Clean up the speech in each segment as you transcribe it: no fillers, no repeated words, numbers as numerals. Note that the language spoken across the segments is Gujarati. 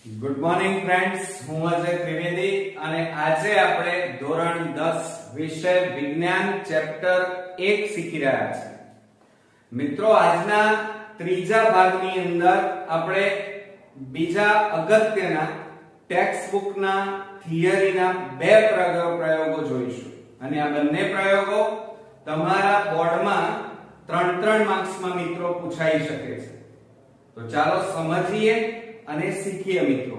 ગુડ મોર્નિંગ ફ્રેન્ડ્સ, હું અજય ત્રિવેદી અને આજે આપણે ધોરણ 10 વિષય વિજ્ઞાન ચેપ્ટર 1 શીખી રહ્યા છીએ. મિત્રો, આજના ત્રીજા ભાગની અંદર આપણે બીજા અગત્યના ટેક્સ્ટ બુકના થિયરીના બે પ્રયોગો જોઈશું અને આ બંને પ્રયોગો તમારા બોર્ડમાં 3 માર્ક્સમાં મિત્રો પૂછાઈ શકે છે. તો ચાલો સમજીએ અને શીખીએ મિત્રો.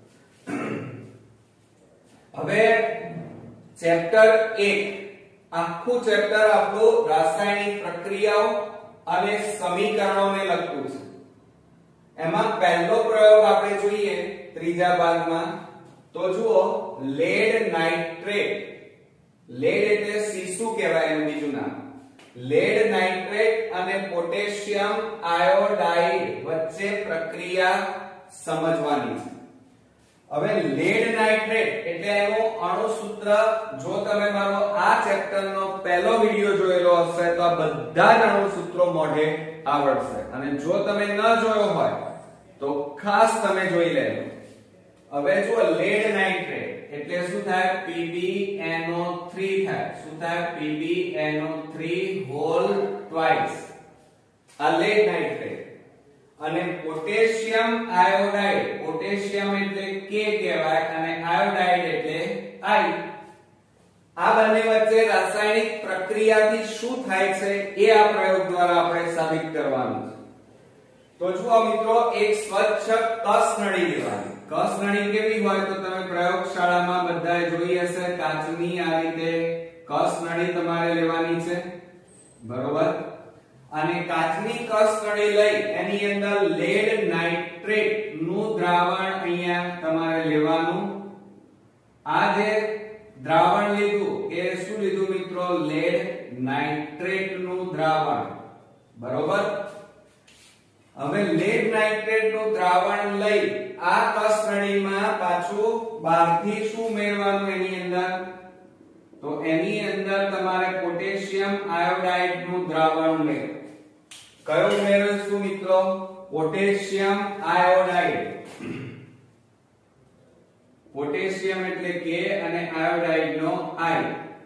હવે ચેપ્ટર 1 આખું ચેપ્ટર આપણું રાસાયણિક પ્રક્રિયાઓ અને સમીકરણોને લગતું છે. એમાં પહેલો પ્રયોગ આપણે જોઈએ ત્રીજા ભાગમાં. તો જુઓ, લેડ નાઇટ્રેટ. લેડ એટલે શીશુ કહેવાય એનું બીજું નામ. લેડ નાઇટ્રેટ અને પોટેશિયમ આયોડાઇડ વચ્ચે પ્રક્રિયા સમજવાની છે. હવે લેડ નાઇટ્રેટ એટલે એનું અણુસૂત્ર જો તમે મારો આ ચેપ્ટરનો પહેલો વિડિયો જોયેલો હશે તો આ બધા જ અણુસૂત્રો મોઢે આવડશે અને જો તમે ન જોયો હોય તો ખાસ તમે જોઈ લેજો. હવે જો લેડ નાઇટ્રેટ એટલે શું થાય? PbNO3 થાય. શું થાય? PbNO3 whole twice. આ લેડ નાઇટ્રેટ. અને પોટેશિયમ આયોડાઇડ, પોટેશિયમ એટલે K કહેવાય અને આયોડાઇડ એટલે I. આ બંને વચ્ચે રાસાયણિક પ્રક્રિયાથી શું થાય છે એ આ પ્રયોગ દ્વારા આપણે સાબિત કરવાનું છે. તો જુઓ મિત્રો, એક સ્વચ્છ કસ નળી લેવાની. કસ નળી કેવી હોય તો તમે પ્રયોગશાળામાં બધાએ જોઈ હશે. કાચની આ રીતે કસ નળી તમારે લેવાની છે, બરોબર? અને કાચની કસ નળી લઈ એની અંદર લેડ નાઇટ્રેટ નું દ્રાવણ અહીંયા તમારે લેવાનું. આ જે દ્રાવણ લીધું એ શું લીધું મિત્રો? લેડ નાઇટ્રેટ નું દ્રાવણ, બરોબર? હવે લેડ નાઇટ્રેટ નું દ્રાવણ લઈ આ કસ નળીમાં પાછું બહારથી શું ઉમેરવાનું એની અંદર? તો એની અંદર તમારે પોટેશિયમ આયોડાઇડ નું દ્રાવણ ઉમેરવું. કયો ઉમેરશું મિત્રો? Potassium iodide. પોટેશિયમ એટલે K અને આયોડાઇડ નો I.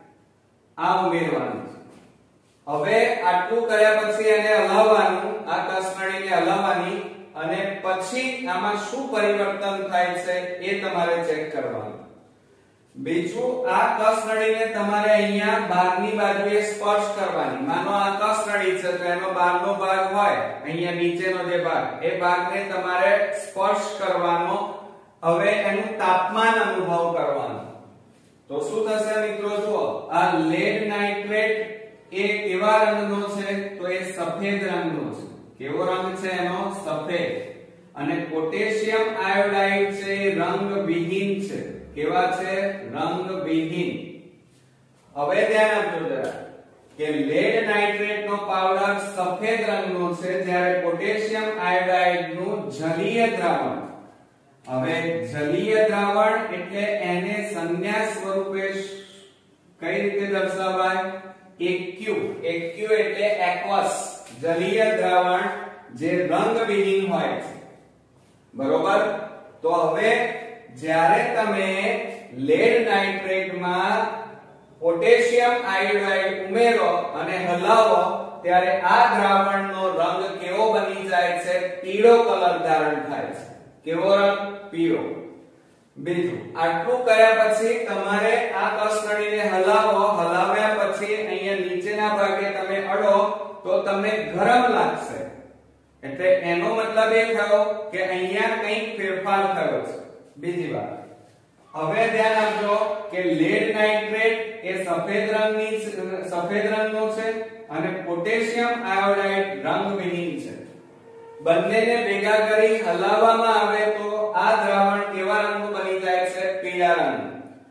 આ ઉમેરવાનું છે. હવે આટલું કર્યા પછી એને હલાવવાનું, આ કસનળીને હલાવવાની અને પછી આમાં શું પરિવર્તન થાય છે એ તમારે ચેક કરવાનું. બીજું, આ કસનળીને તમારે અહીંયા બહારની બાજુએ સ્પર્શ કરવાની. માનો આ કસનળી છે તો એનો બહારનો ભાગ હોય, અહીંયા નીચેનો જે ભાગ, એ ભાગને તમારે સ્પર્શ કરવાનો. હવે એનું તાપમાન અનુભવ કરવાનો. તો શું થશે મિત્રો? જુઓ, આ લેડ નાઇટ્રેટ એ કેવા રંગનો છે? તો એ સફેદ રંગનો છે. કેવો રંગ છે એનો? સફેદ. અને પોટેશિયમ આયોડાઇડ છે એ રંગવિહીન છે. કેવા છે? રંગવિહીન. હવે ધ્યાન આપજો જરા કે લેડ નાઇટ્રેટ નો પાવડર સફેદ રંગનો છે જ્યારે પોટેશિયમ આયોડાઇડ નું જલીય દ્રાવણ. હવે જલીય દ્રાવણ એટલે એને સંજ્ઞા સ્વરૂપે કઈ રીતે દર્શાવાય? AQ. AQ એટલે એક્વસ, જલીય દ્રાવણ જે રંગવિહીન હોય છે, બરોબર? તો હવે જ્યારે તમે લેડ નાઇટ્રેટમાં પોટેશિયમ આયોડાઇડ ઉમેરો અને હલાવો ત્યારે આ દ્રાવણનો રંગ કેવો બની જાય છે? પીળો કલર ધારણ થાય છે. કેવો રંગ? પીળો. બીજું, આટલું કર્યા પછી તમારે આ કસનળીને હલાવો. હલાવ્યા પછી અહીંયા નીચેના ભાગે તમે અડો તો તમને ગરમ લાગશે. એટલે એનો મતલબ એ થયો કે અહીંયા કંઈક ફેરફાર થયો છે. બીજી વાત, હવે ધ્યાન આપજો કે લેડ નાઇટ્રેટ એ સફેદ રંગનો છે અને પોટેશિયમ આયોડાઇડ રંગવિહીન છે. બંનેને ભેગા કરી હલાવવામાં આવે તો આ દ્રાવણ કેવા રંગનું બની જાય છે? પીળા રંગનું.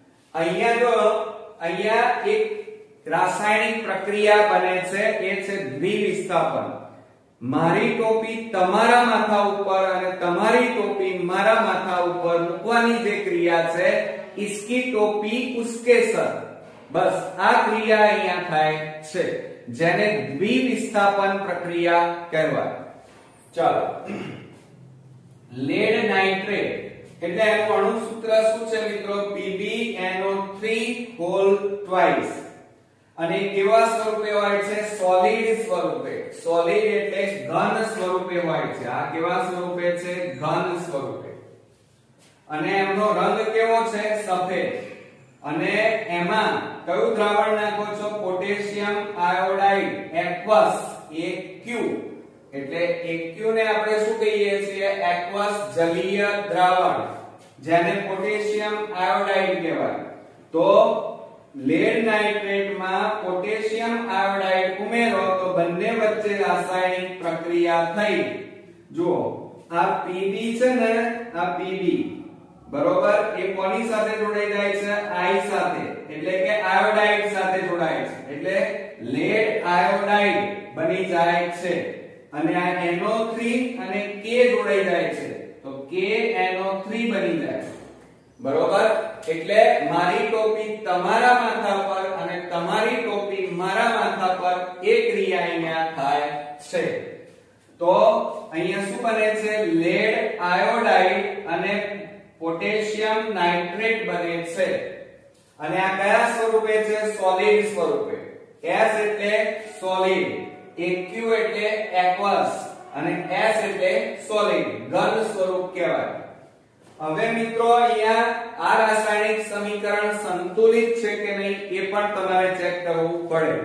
અહીંયા એક રાસાયણિક પ્રક્રિયા બને છે, એ છે દ્વિવિસ્થાપન. મારી ટોપી તમારા માથા ઉપર અને તમારી ટોપી મારા માથા ઉપર મૂકવાની જે ક્રિયા છે, इसकी टोपी उसके सर. બસ આ ક્રિયા અહીંયા થાય છે જેને દ્વિવિસ્થાપન પ્રક્રિયા કહેવાય. ચાલો, લેડ નાઇટ્રેટ એટલે એનું અણુ સૂત્ર શું છે મિત્રો? PbNO3 whole twice. અને કેવા સ્વરૂપે હોય છે? સોલિડ સ્વરૂપે. સોલિડ એટલે ઘન સ્વરૂપે હોય છે. આ કેવા સ્વરૂપે છે? ઘન સ્વરૂપે. અને એમનો રંગ કેવો છે? સફેદ. અને એમાં કયું દ્રાવણ નાખો છો? Potassium iodide aqueous AQ. એટલે AQ ને આપણે શું કહીએ છીએ? એક્વસ જલીય દ્રાવણ, જેને પોટેશિયમ આયોડાઇડ કહેવાય. તો લેડ નાઇટ્રેટમાં પોટેશિયમ આયોડાઇડ ઉમેરો તો બંને વચ્ચે રાસાયણિક પ્રક્રિયા થઈ. જુઓ આ Pb છે ને, આ Pb બરોબર એ કોની સાથે જોડાઈ જાય છે? I સાથે, એટલે કે આયોડાઇડ સાથે જોડાય છે. એટલે લેડ આયોડાઇડ બની જાય છે. અને આ NO3 અને K જોડાઈ જાય છે તો KNO3 બની જાય છે. બરોબર? એટલે મારી ટોપી તમારા માથા પર અને તમારી ટોપી મારા માથા પર એ ક્રિયા અહીંયા થાય છે. તો અહીંયા શું બને છે? લેડ આયોડાઇડ અને પોટેશિયમ નાઇટ્રેટ બને છે. અને આ કયા સ્વરૂપે છે? સોલિડ સ્વરૂપે. S એટલે સોલિડ, AQ એટલે એક્વસ અને S એટલે સોલિડ, ઘન સ્વરૂપ કહેવાય. હવે મિત્રો અહીંયા આ રાસાયણિક સમીકરણ સંતુલિત છે કે નહીં એ પણ તમારે ચેક કરવું પડે.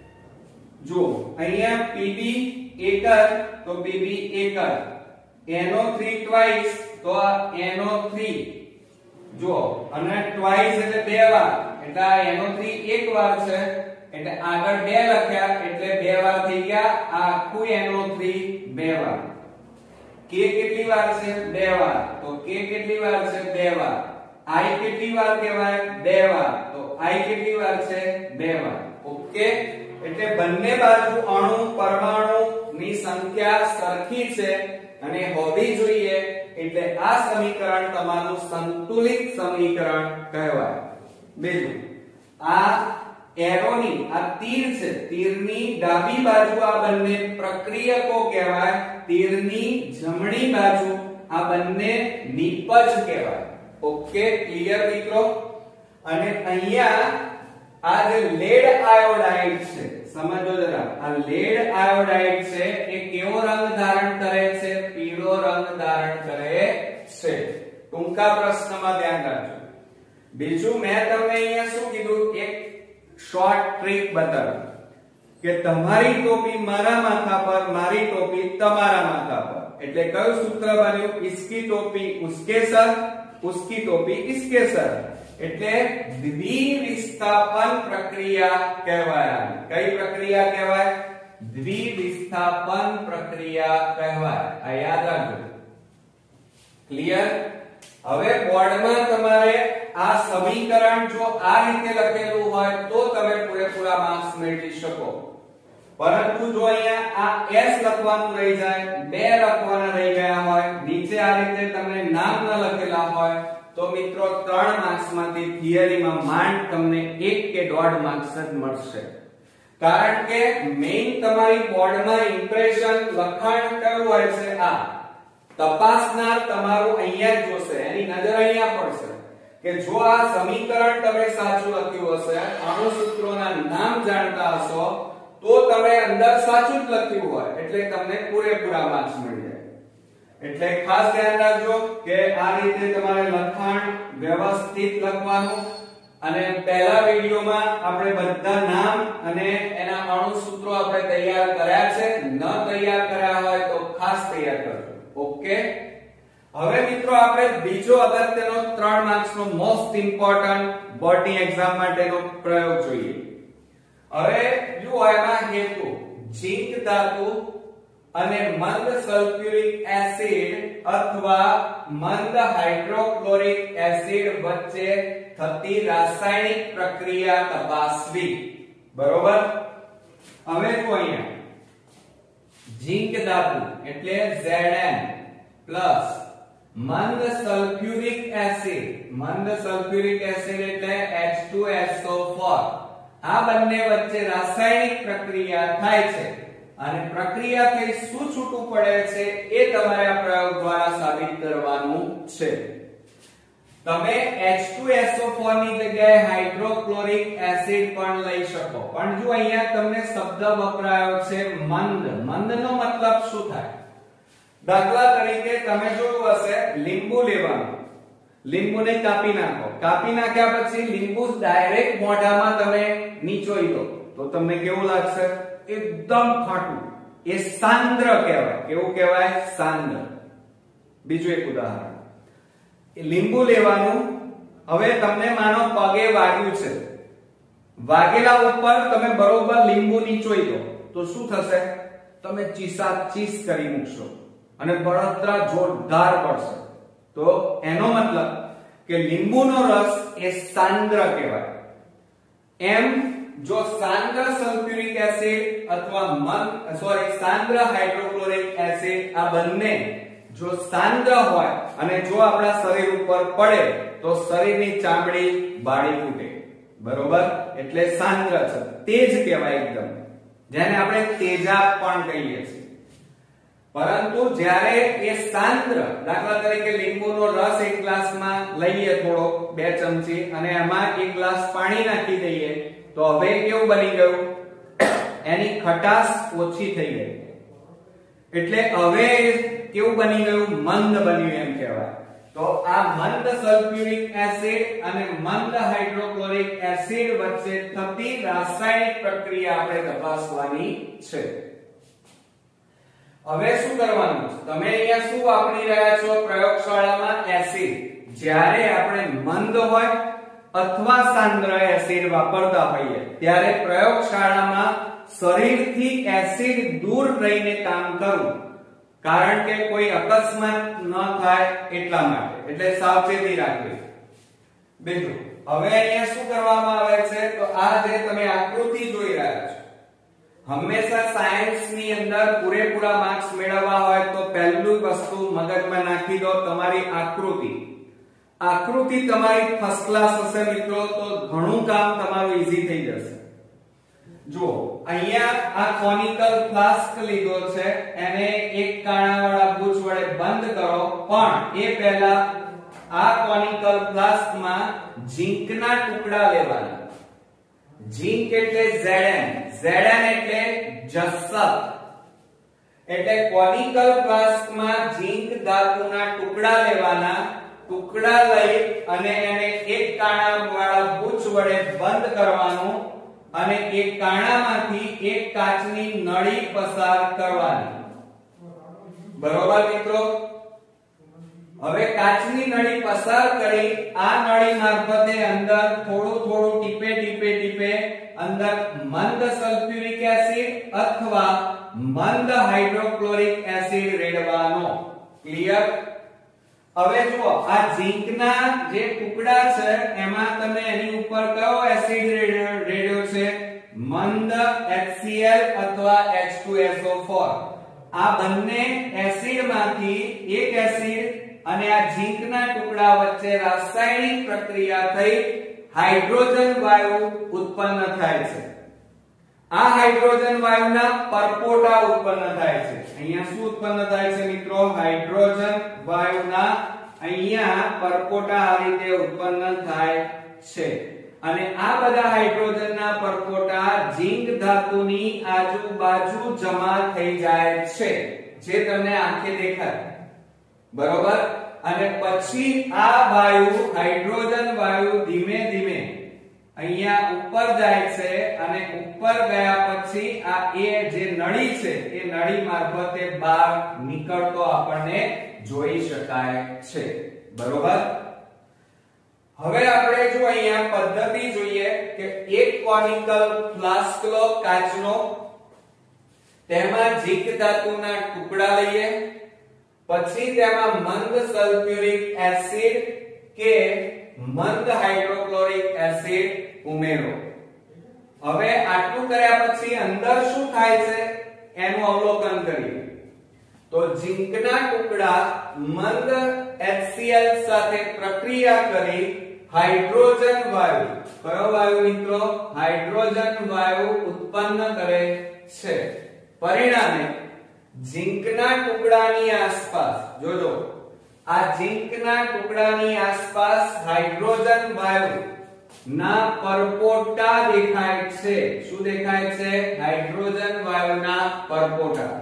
જુઓ અહીંયા Pb એક તો Pb એક, NO3 ટ્વાઇસ તો આ NO3. જુઓ અને ટ્વાઇસ એટલે બે વાર, એટલે આ NO3 એક વાર છે એટલે આગળ બે લખ્યા એટલે બે વાર થઈ ગયા. આ આખું NO3 બે વાર. K કેટલી વાર છે? બે વાર. તો K કેટલી વાર છે? બે વાર. I કેટલી વાર કહેવાય? બે વાર. તો I કેટલી વાર છે? બે વાર. ઓકે. એટલે બંને બાજુ અણુ પરમાણુ ની સંખ્યા સરખી છે અને હોવી જોઈએ. એટલે આ સમીકરણ તમારું સંતુલિત સમીકરણ કહેવાય. બીજું આ એરોની આ તીર છે, તીરની ડાબી બાજુ આ બંને પ્રક્રિયકો કહેવાય, તીરની જમણી બાજુ આ બંને નિપજ કહેવાય. ઓકે, ક્લિયર મિત્રો? અને અહીંયા આ જે લેડ આયોડાઇડ છે, સમજો જરા, આ લેડ આયોડાઇડ છે એ કેવો રંગ ધારણ કરે છે? પીળો રંગ ધારણ કરે છે. ટૂંકા પ્રશ્નમાં ધ્યાન રાખજો. બીજું મેં તમને અહીંયા શું કીધું? એક શોર્ટ ટ્રીક બતાવી કે તમારી ટોપી મારા માથા પર, મારી ટોપી તમારા માથા પર. એટલે કયું સૂત્ર બન્યું? इसकी टोपी उसके सर, उसकी टोपी इसके सर. એટલે દ્વિવિસ્થાપન પ્રક્રિયા કહેવાય. કઈ પ્રક્રિયા કહેવાય? દ્વિવિસ્થાપન પ્રક્રિયા કહેવાય. આ યાદ રાખજો. ક્લિયર? હવે બોર્ડમાં તમારે આ સમીકરણ જો આ રીતે લખેલું હોય તો તમે પૂરેપૂરા માર્ક્સ મેળવી શકો. પરંતુ જો અહીંયા આ S લખવાનું રહી જાય, બે લખવાના રહી ગયા હોય, નીચે આ રીતે તમને નામ ન લખેલા હોય તો મિત્રો 3 માર્ક્સ માંથી થિયરીમાં માંડ તમને 1 કે 1.5 માર્ક્સ જ મળશે. કારણ કે મેઈન તમારી બોર્ડમાં ઇમ્પ્રેશન લખાણ કયું હોય છે? આ તપાસનાર તમારું અહીંયા જ જોશે, એની નજર અહીંયા પડશે કે જો આ સમીકરણ તમે સાચું લખ્યું હશે, અણુસૂત્રોના નામ જાણતા હશો તો તમે અંદર સાચું જ લખ્યું હોય એટલે તમને પૂરેપૂરા માર્ક્સ મળી જાય. એટલે ખાસ ધ્યાન રાખજો કે આ રીતે તમારે લખાણ વ્યવસ્થિત લખવાનું. અને પહેલા વિડિયોમાં આપણે બધા નામ અને એના અણુસૂત્રો આપણે તૈયાર કર્યા છે. ન તૈયાર કર્યા હોય તો ખાસ તૈયાર કરજો. ઓકે, હવે મિત્રો આપણે બીજો અગત્યનો 3 માર્ક્સ નો મોસ્ટ ઇમ્પોર્ટન્ટ બોર્ડની એક્ઝામ માટેનો પ્રયોગ જોઈએ. હવે જો એમાં હેતુ ઝીંક ધાતુ અને મંદ સલ્ફ્યુરિક એસિડ અથવા મંદ હાઇડ્રોક્લોરિક એસિડ વચ્ચે થતી રાસાયણિક પ્રક્રિયા તપાસવી. બરોબર? હવે જો અહીંયા ઝીંક ધાતુ એટલે Zn પ્લસ મંદ સલ્ફ્યુરિક એસિડ, મંદ સલ્ફ્યુરિક એસિડ એટલે H2SO4, આ બંને વચ્ચે રાસાયણિક પ્રક્રિયા થાય છે અને પ્રક્રિયા થઈ શું છૂટું પડે છે એ તમારે આ પ્રયોગ દ્વારા સાબિત કરવાનું છે. તમે H2SO4 ની જગ્યાએ હાઇડ્રોક્લોરિક એસિડ પણ લઈ શકો, પણ જો અહીંયા તમને શબ્દ વપરાયો છે મંદ. મંદનો મતલબ શું થાય? દાખલા તરીકે તમે જોયું હશે લીંબુ લેવાનું, લીંબુને કાપી નાખો, કાપી નાખ્યા પછી લીંબુ ડાયરેક્ટ મોઢામાં તમે નીચોઈ દો તો તમને કેવું લાગશે? એકદમ ખાટું. એ સાંદ્ર કહેવાય. કેવું કહેવાય? સાંદ્ર. બીજું એક ઉદાહરણ, લીંબુ લેવાનું, હવે તમને માનો પગે વાગ્યું છે, વાગેલા ઉપર તમે બરોબર લીંબુ નીચોઈ દો તો શું થશે? તમે ચીસ કરી મૂકશો અને બળતરા જોરદાર પડશે. તો એનો મતલબ કે લીંબુનો રસ એ સાંદ્ર કહેવાય. એમ જો સાંદ્ર સલ્ફ્યુરિક એસિડ અથવા સાંદ્ર હાઇડ્રોક્લોરિક એસિડ આ બંને જો સાંદ્ર હોય અને જો આપણા શરીર ઉપર પડે તો શરીરની ચામડી બાળી ફૂટે. બરોબર? એટલે સાંદ્ર છે, તેજ કહેવાય એકદમ, જેને આપણે તેજાબ પણ કહીએ છીએ. પરંતુ જ્યારે એ સાંદ્ર, દાખલા તરીકે લીંબુનો રસ એક ગ્લાસમાં લઈએ થોડો 2 ચમચી અને એમાં 1 ગ્લાસ પાણી નાખી દઈએ તો હવે કેવું બની ગયું? એની ખટાશ ઓછી થઈ ગઈ. એટલે હવે કેવું બની ગયું? મંદ બન્યું એમ કહેવાય. તો આ મંદ સલ્ફ્યુરિક એસિડ અને મંદ હાઇડ્રોક્લોરિક એસિડ વચ્ચે થતી રાસાયણિક પ્રક્રિયા આપણે તપાસવાની છે. હવે શું કરવાનું છે? તમે અહીંયા શું વાપરી રહ્યા છો પ્રયોગશાળામાં? એસિડ. જ્યારે આપણે મંદ હોય અથવા સાંદ્ર એસિડ વાપરતા હોઈએ ત્યારે પ્રયોગશાળામાં શરીરથી એસિડ દૂર રહીને કામ કરવું, કારણ કે કોઈ અકસ્માત ન થાય એટલા માટે. એટલે સાવચેતી રાખવી. બીજું, હવે અહીંયા શું કરવામાં આવે છે? તો આ જે તમે આકૃતિ જોઈ રહ્યા છો, હંમેશા સાયન્સ ની અંદર પૂરેપૂરા માર્ક્સ મેળવવા હોય તો પહેલું વસ્તુ મગજમાં નાખી દો, તમારી આકૃતિ. આકૃતિ તમારી ફર્સ્ટ ક્લાસ હશે મિત્રો તો ઘણું કામ તમારું ઈઝી થઈ જશે. જો અહીંયા આ કોનિકલ ફ્લાસ્ક લીધો છે, એને એક કાણાવાળા બુચ વડે બંધ કરો, પણ એ પહેલા આ કોનિકલ ફ્લાસ્કમાં ઝીંકના ટુકડા લેવાના. ઝીંક એટલે Zn, Zn એટલે જસત. એટલે કોનિકલ ફ્લાસ્કમાં ઝીંક ધાતુના ટુકડા લેવાના. ટુકડા લઈ અને એને એક કાણાવાળા બુચ વડે બંધ કરવાનું અને એક કાણામાંથી એક કાચની નળી પસાર કરવાની. બરોબર મિત્રો? હવે કાચની નળી પસાર કરી આ નળી મારફતે અંદર થોડું ટીપે અંદર મંદ સલ્ફ્યુરિક એસિડ અથવા મંદ હાઇડ્રોક્લોરિક એસિડ રેડવાનો. ક્લિયર? હવે જુઓ, આ ઝીંકના જે ટુકડા છે એમાં તમે એની ઉપર કયો એસિડ રેડ્યો છે? મંદ HCl અથવા H2SO4. આ બંને એસિડમાંથી એક એસિડ અને આ ઝીંકના ટુકડા વચ્ચે રાસાયણિક પ્રક્રિયા થઈ હાઇડ્રોજન વાયુ ઉત્પન્ન થાય છે. આ હાઇડ્રોજન વાયુના પરપોટા ઉત્પન્ન થાય છે. અહીંયા શું ઉત્પન્ન થાય છે મિત્રો? હાઇડ્રોજન વાયુના અહીંયા પરપોટા આ રીતે ઉત્પન્ન થાય છે. અને આ બધા હાઇડ્રોજનના પરપોટા ઝીંક ધાતુની આજુબાજુ જમા થઈ જાય છે, જે તમને આંખે દેખાય. બરોબર? અને પછી આ વાયુ, હાઇડ્રોજન વાયુ ધીમે ધીમે અહીંયા ઉપર જાય છે અને ઉપર ગયા પછી આ એ જે નળી છે એ નળી મારફતે બહાર નીકળતો આપણને જોઈ શકાય છે. બરોબર? હવે આપણે જો અહીંયા પદ્ધતિ જોઈએ કે એક કોનિકલ ફ્લાસ્ક લો કાચનો, તેમાં ઝીંક ધાતુના ટુકડા લઈએ, પછી તેમાં મંદ સલ્ફ્યુરિક એસિડ કે મંદ હાઇડ્રોક્લોરિક એસિડ ઉમેરો. હવે આટલું કર્યા પછી અંદર શું થાય છે એનું અવલોકન કરીએ. તો ઝીંકના ટુકડા મંદ HCl સાથે પ્રક્રિયા કરી હાઇડ્રોજન વાયુ, કયો વાયુ મિત્રો? હાઇડ્રોજન વાયુ ઉત્પન્ન કરે છે. પરિણામે ઝીંકના ટુકડાની આસપાસ, જોજો, આ ઝીંકના ટુકડાની આસપાસ હાઇડ્રોજન વાયુ ના પરપોટા દેખાય છે. શું દેખાય છે? હાઇડ્રોજન વાયુના પરપોટા.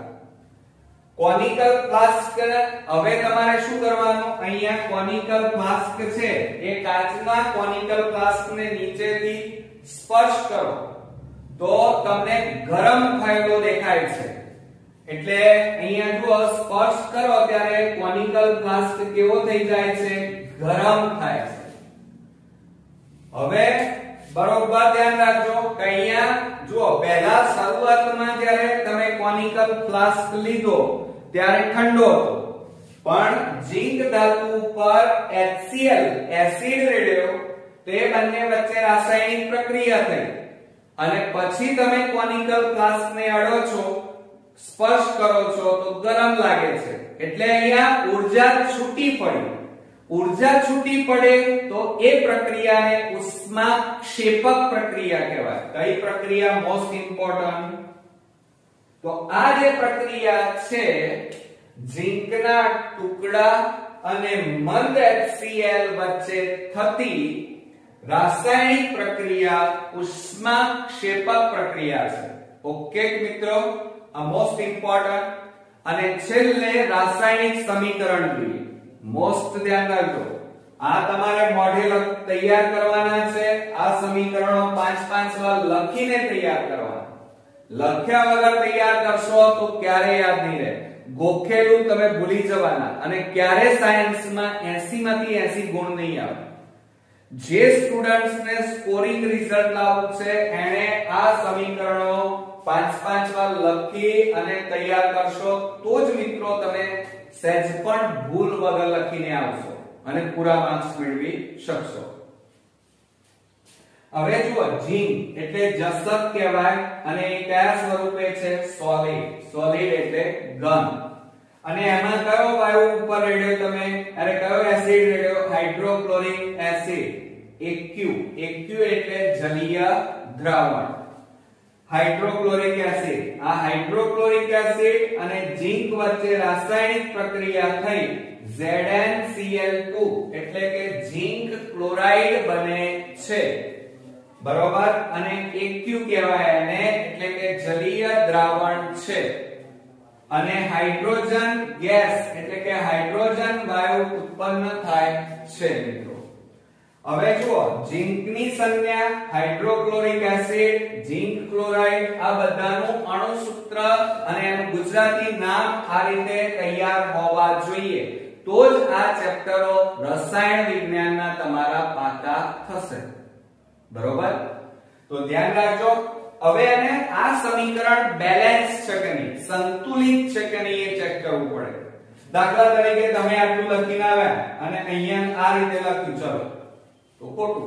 Conical flask. હવે તમારે શું કરવાનું? અહીંયા કોનિકલ ફ્લાસ્ક છે એ કાચના કોનિકલ ફ્લાસ્કને નીચેથી સ્પર્શ કરો તો તમને ગરમ થયેલો દેખાય છે. એટલે અહીંયા જો સ્પર્શ કરો ત્યારે કોનિકલ ફ્લાસ્ક કેવો થઈ જાય છે? ગરમ થાય છે. હવે બરોબર ધ્યાન રાખજો કે અહીંયા જો પહેલા શરૂઆતમાં જ્યારે તમે કોનિકલ ફ્લાસ્ક લીધો ત્યારે ઠંડો હતો, પણ ઝીંક ધાતુ ઉપર HCl એસિડ રેડ્યો, તે બંને વચ્ચે રાસાયણિક પ્રક્રિયા થઈ અને પછી તમે કોનિકલ ફ્લાસ્કને અડો છો, સ્પર્શ કરો છો તો ગરમ લાગે છે. એટલે અહીંયા ઊર્જા છૂટી પડી. ઊર્જા છૂટી પડે તો એ પ્રક્રિયાને ઉષ્માક્ષેપક પ્રક્રિયા કહેવાય. કઈ પ્રક્રિયા મોસ્ટ ઇમ્પોર્ટન્ટ? તો આ જે પ્રક્રિયા છે ઝીંકના ટુકડા અને મંદ HCl વચ્ચે થતી રાસાયણિક પ્રક્રિયા ઉષ્માક્ષેપક પ્રક્રિયા છે. ઓકે મિત્રો, આ મોસ્ટ ઇમ્પોર્ટન્ટ. અને છેલ્લે રાસાયણિક સમીકરણ જોઈએ. મોસ્ટ ધ્યાન રાખજો, આ તમારે મોઢે તૈયાર કરવાના છે. આ સમીકરણો 5-5 વાર લખીને તૈયાર કરવાના. લખ્યા વગર તૈયાર કરશો તો ક્યારે યાદ નહીં રહે. ગોખેલું તમે ભૂલી જવાના અને ક્યારે સાયન્સમાં 80 માંથી 80 ગુણ નહીં આવે. જે સ્ટુડન્ટ્સ ને સ્કોરિંગ રિઝલ્ટ લાવવું છે એને આ સમીકરણો 5-5 વાર લખી અને તૈયાર કરશો તો જ મિત્રો તમે સહેજ પણ ભૂલ વગર લખીને આવશો અને પૂરા માર્ક્સ મેળવી શકશો. હવે જુઓ, ઝીંક એટલે જસત કહેવાય અને એ કયા સ્વરૂપે છે? સોલિડ. સોલિડ એટલે ઘન. અને એમાં કયો વાયુ ઉપર રેડ્યો તમે? અરે કયો એસિડ રેડ્યો? Hydrochloric acid AQ. AQ એટલે જલીય દ્રાવણ. Hydrochloric acid. આ હાઇડ્રોક્લોરિક એસિડ અને ઝીંક વચ્ચે રાસાયણિક પ્રક્રિયા થઈ ZnCl2 એટલે કે ઝીંક ક્લોરાઇડ બને છે. બરોબર. અને AQ કહેવાય એને એટલે કે જલીય દ્રાવણ છે. અને હાઇડ્રોજન ગેસ એટલે કે હાઇડ્રોજન વાયુ ઉત્પન્ન થાય છે મિત્રો. હવે જુઓ, ઝીંકની સંજ્ઞા હાઇડ્રોક્લોરિક એસિડ, ઝીંક ક્લોરાઇડ, આ બધાનું અણુસૂત્ર અને એનું ગુજરાતી નામ આ રીતે તૈયાર હોવા જોઈએ તો જ આ ચેપ્ટરો રસાયણ વિજ્ઞાનના તમારા પાકા થશે. બરોબર? તો ધ્યાન રાખજો. હવે એને આ સમીકરણ બેલેન્સ છે કે નહીં, સંતુલિત છે કે નહીં એ ચેક કરવું પડે. દાખલા તરીકે તમે આટલું લખીને આવ્યા અને અહીંયા આ રીતે લખ્યું, ચલો તો ખોટું,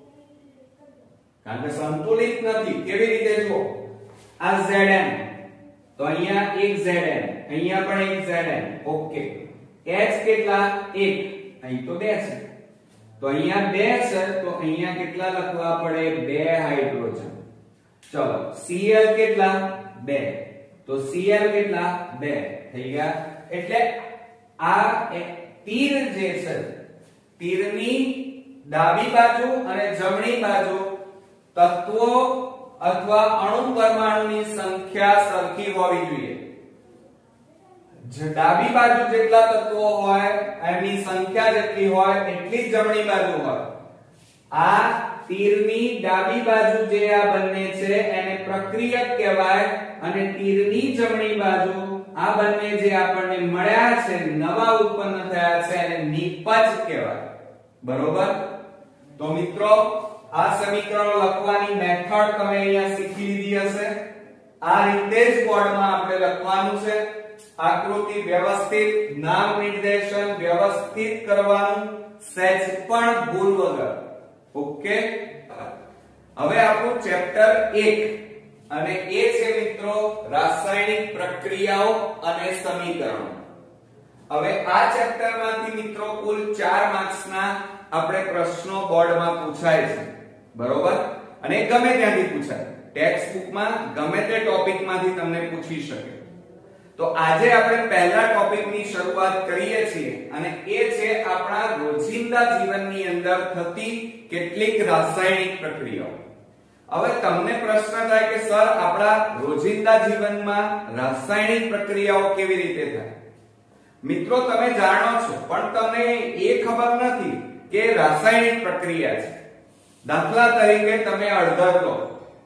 કારણ કે સંતુલિત નથી. કેવી રીતે? જુઓ, આ Zn તો અહીંયા એક Zn, અહીંયા પણ એક Zn. ઓકે. H કેટલા? 1. અહીં તો 2 છે, તો અહીંયા 2 છે, તો અહીંયા કેટલા લખવા પડે? 2 હાઇડ્રોજન. ચલો, Cl કેટલા? 2. તો Cl કેટલા? 2 થઈ ગયા. એટલે આ તીર જે છે, તીરની ડાબી બાજુ અને જમણી બાજુ તત્વો અથવા અણુ પરમાણુની સંખ્યા સરખી હોવી જોઈએ. જે ડાબી બાજુ જેટલા તત્વો હોય એની સંખ્યા જેટલી હોય એટલી જ જમણી બાજુ હોય. આ તીરની ડાબી બાજુ જે આ બંને છે એને પ્રક્રિયક કહેવાય અને તીરની જમણી બાજુ આ બંને જે આપણને મળ્યા છે, નવા ઉત્પન્ન થયા છે, એને નિપજ કહેવાય. બરોબર? તો મિત્રો આ સમીકરણો લખવાની મેથડ તમે અહીંયા શીખી લીધી હશે. આ રીતે જ બોર્ડમાં આપણે લખવાનું છે. આકૃતિ વ્યવસ્થિત, નામ નિર્દેશન વ્યવસ્થિત કરવાનું, સહેજ પણ ભૂલ વગર. ઓકે? હવે આપણું ચેપ્ટર 1 અને એ છે મિત્રો રાસાયણિક પ્રક્રિયાઓ અને સમીકરણો. હવે આ ચેપ્ટરમાંથી મિત્રો કુલ 4 માર્ક્સના આપણે પ્રશ્નો બોર્ડમાં પૂછાય છે. બરોબર? અને ગમે ત્યાંથી પૂછાય. ટેક્સ્ટ બુકમાં ગમે તે ટોપિકમાંથી તમને પૂછી શકે. તો આજે આપણે પહેલા ટોપિકની શરૂઆત કરીએ છીએ અને એ છે આપણા રોજિંદા જીવનની અંદર થતી કેટલીક રાસાયણિક પ્રક્રિયાઓ. હવે તમને પ્રશ્ન થાય કે સર આપણા રોજિંદા જીવનમાં રાસાયણિક પ્રક્રિયાઓ કેવી રીતે થાય? મિત્રો તમે જાણો છો પણ તમને એ ખબર નથી કે રાસાયણિક પ્રક્રિયા છે. દાખલા તરીકે તમે હળદર લો,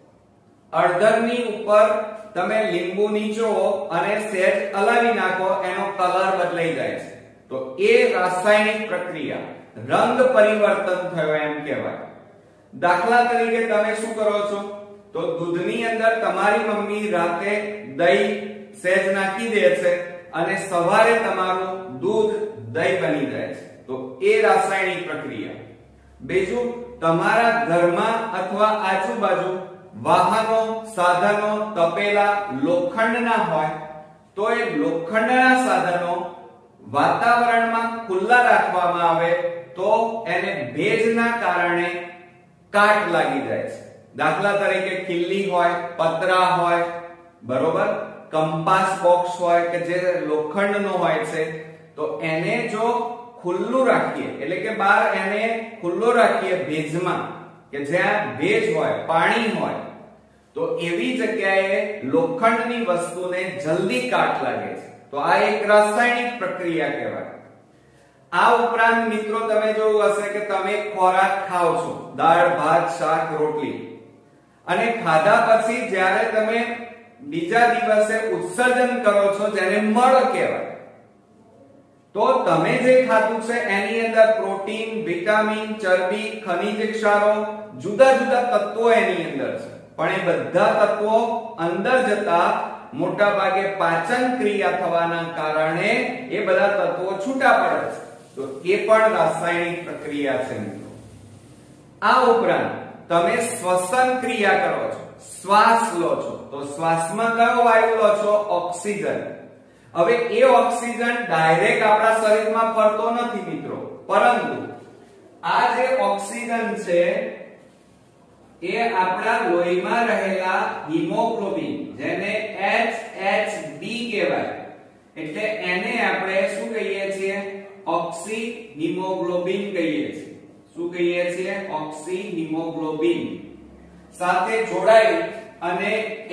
હળદરની ઉપર તમે લીંબુ નીચો અને સહેજ હલાવી નાખો, એનો કલર બદલાઈ જાય છે. તો એ રાસાયણિક પ્રક્રિયા, રંગ પરિવર્તન થયો એમ કહેવાય. દાખલા તરીકે તમે શું કરો છો તો દૂધની અંદર તમારી મમ્મી રાતે દહીં સહેજ નાખી દે છે અને સવારે તમારું દૂધ દહીં બની જાય છે. તો એ રાસાયણિક પ્રક્રિયા. બીજું, તમારા ઘરમાં અથવા આજુબાજુ વાહનો, સાધનો, તપેલા લોખંડના હોય તો એ લોખંડના સાધનો વાતાવરણમાં ખુલ્લા રાખવામાં આવે તો એને ભેજના કારણે કાટ લાગી જાય છે. દાખલા તરીકે ખીલ્લી હોય, પતરા હોય, બરોબર, કંપાસ બોક્સ હોય કે જે લોખંડનો હોય છે, તો એને જો ખુલ્લું રાખીએ એટલે કે બહાર એને ખુલ્લો રાખીએ ભેજમાં કે જ્યાં ભેજ હોય, પાણી હોય, તો એવી જગ્યાએ લોખંડની વસ્તુને જલ્દી કાટ લાગે છે. તો આ એક રાસાયણિક પ્રક્રિયા કહેવાય. આ ઉપરાંત મિત્રો તમે જોયું હશે કે તમે ખોરાક ખાઓ છો, દાળ, ભાત, શાક, રોટલી, અને ખાધા પછી જ્યારે તમે બીજા દિવસે ઉત્સર્જન કરો છો જેને મળ કહેવાય, તો તમે જે ખાધું છે એની અંદર પ્રોટીન, વિટામિન, ચરબી, ખનિજ ક્ષારો, જુદા જુદા તત્વો એની અંદર છે. પણ એ બધા તત્વો અંદર જતા મોટા ભાગે પાચન ક્રિયા થવાના કારણે એ બધા તત્વો છૂટા પડે છે. તો એ પણ રાસાયણિક પ્રક્રિયા છે મિત્રો. આ ઉપરાંત તમે શ્વસન ક્રિયા કરો છો, શ્વાસ લો છો, તો શ્વાસમાં કયો વાયુ લો છો? ઓક્સિજન. હવે એ ઓક્સિજન ડાયરેક્ટ આપણા શરીરમાં ફરતો નથી મિત્રો, પરંતુ આ જે ઓક્સિજન છે એ આપણા લોહીમાં રહેલા હિમોગ્લોબિન, જેને HHB કહેવાય, એટલે એને આપણે શું કહીએ છીએ? ઓક્સી હિમોગ્લોબિન કહીએ છીએ. શું કહીએ છીએ? ઓક્સી હિમોગ્લોબિન સાથે જોડાઈ અને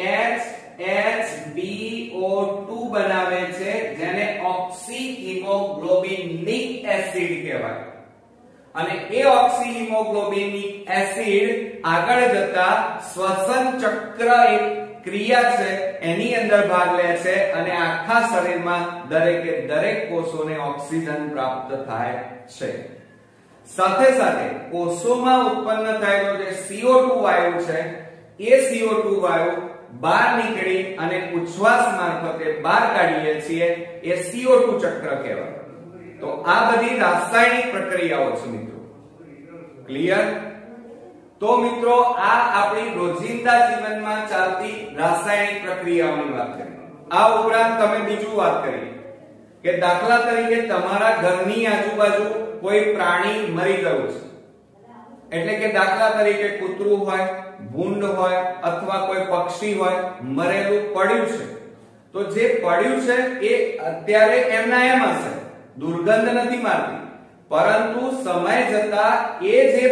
HHBO2 બનાવે છે, જેને ઓક્સી હિમોગ્લોબિનિક એસિડ કહેવાય. અને એ ઓક્સી હિમોગ્લોબિનિક એસિડ આગળ જતા શ્વસન ચક્ર એક ક્રિયા છે એની અંદર ભાગ લે છે અને આખા શરીરમાં દરેકે દરેક કોષોને ઓક્સિજન પ્રાપ્ત થાય છે. સાથે સાથે કોષોમાં ઉત્પન્ન થયેલો જે CO2 વાયુ છે એ CO2 વાયુ બહાર નીકળી અને ઉચ્છ્વાસ મારફતે બહાર કાઢીએ છીએ, એ CO2 ચક્ર કહેવાય. તો આ બધી રાસાયણિક પ્રક્રિયાઓ છે મિત્રો. ક્લિયર? તો મિત્રો આ આપણી રોજિંદા જીવનમાં ચાલતી રાસાયણિક પ્રક્રિયાઓની વાત કરી. આ ઉપરાંત તમે બીજું વાત કરી કે દાખલા તરીકે તમારા ઘરની આજુબાજુ કોઈ પ્રાણી મરી ગયું છે, એટલે કે દાખલા તરીકે કૂતરું હોય, ભૂંડ હોય અથવા કોઈ પક્ષી હોય, મરેલું પડ્યું છે. તો જે પડ્યું છે એ અત્યારે એમના એમ હશે, દુર્ગંધ નથી મારતી, પરંતુ સમય જતા એ જે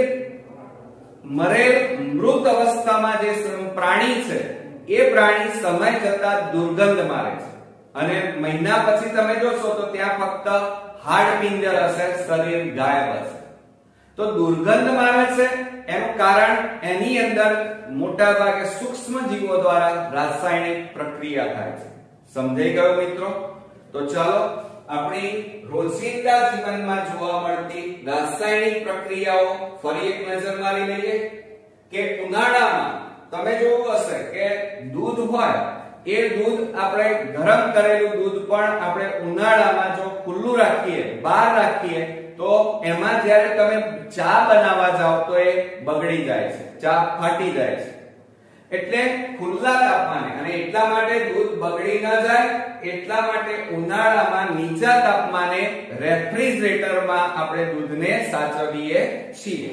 મરેલ મૃત અવસ્થામાં જે પ્રાણી છે એ પ્રાણી સમય જતા દુર્ગંધ મારે છે અને મહિના પછી તમે જોશો તો ત્યાં ફક્ત હાડપિંજર હશે, શરીર ગાયબ હશે. તો દુર્ગંધ મારે છે એનું કારણ એની અંદર મોટા ભાગે સૂક્ષ્મ જીવો દ્વારા રાસાયણિક પ્રક્રિયા થાય છે. સમજાઈ ગયું મિત્રો? તો ચાલો આપણી રોજિંદા જીવનમાં જોવા મળતી રાસાયણિક પ્રક્રિયાઓ ફરી એક નજર મારી લઈએ. કે ઉનાળામાં તમે જોયું હશે કે દૂધ હોય, એ દૂધ આપણે ગરમ કરેલું દૂધ પણ આપણે ઉનાળામાં જો ખુલ્લું રાખીએ, બહાર રાખીએ, તો એમાં જ્યારે તમે ચા બનાવવા જાઓ તો એ બગડી જાય છે, ચા ફાટી જાય છે. એટલે ખુલ્લા તાપમાને, અને એટલા માટે દૂધ બગડી ન જાય એટલા માટે ઉનાળામાં નીચા તાપમાને રેફ્રિજરેટરમાં આપણે દૂધને સાચવીએ છીએ.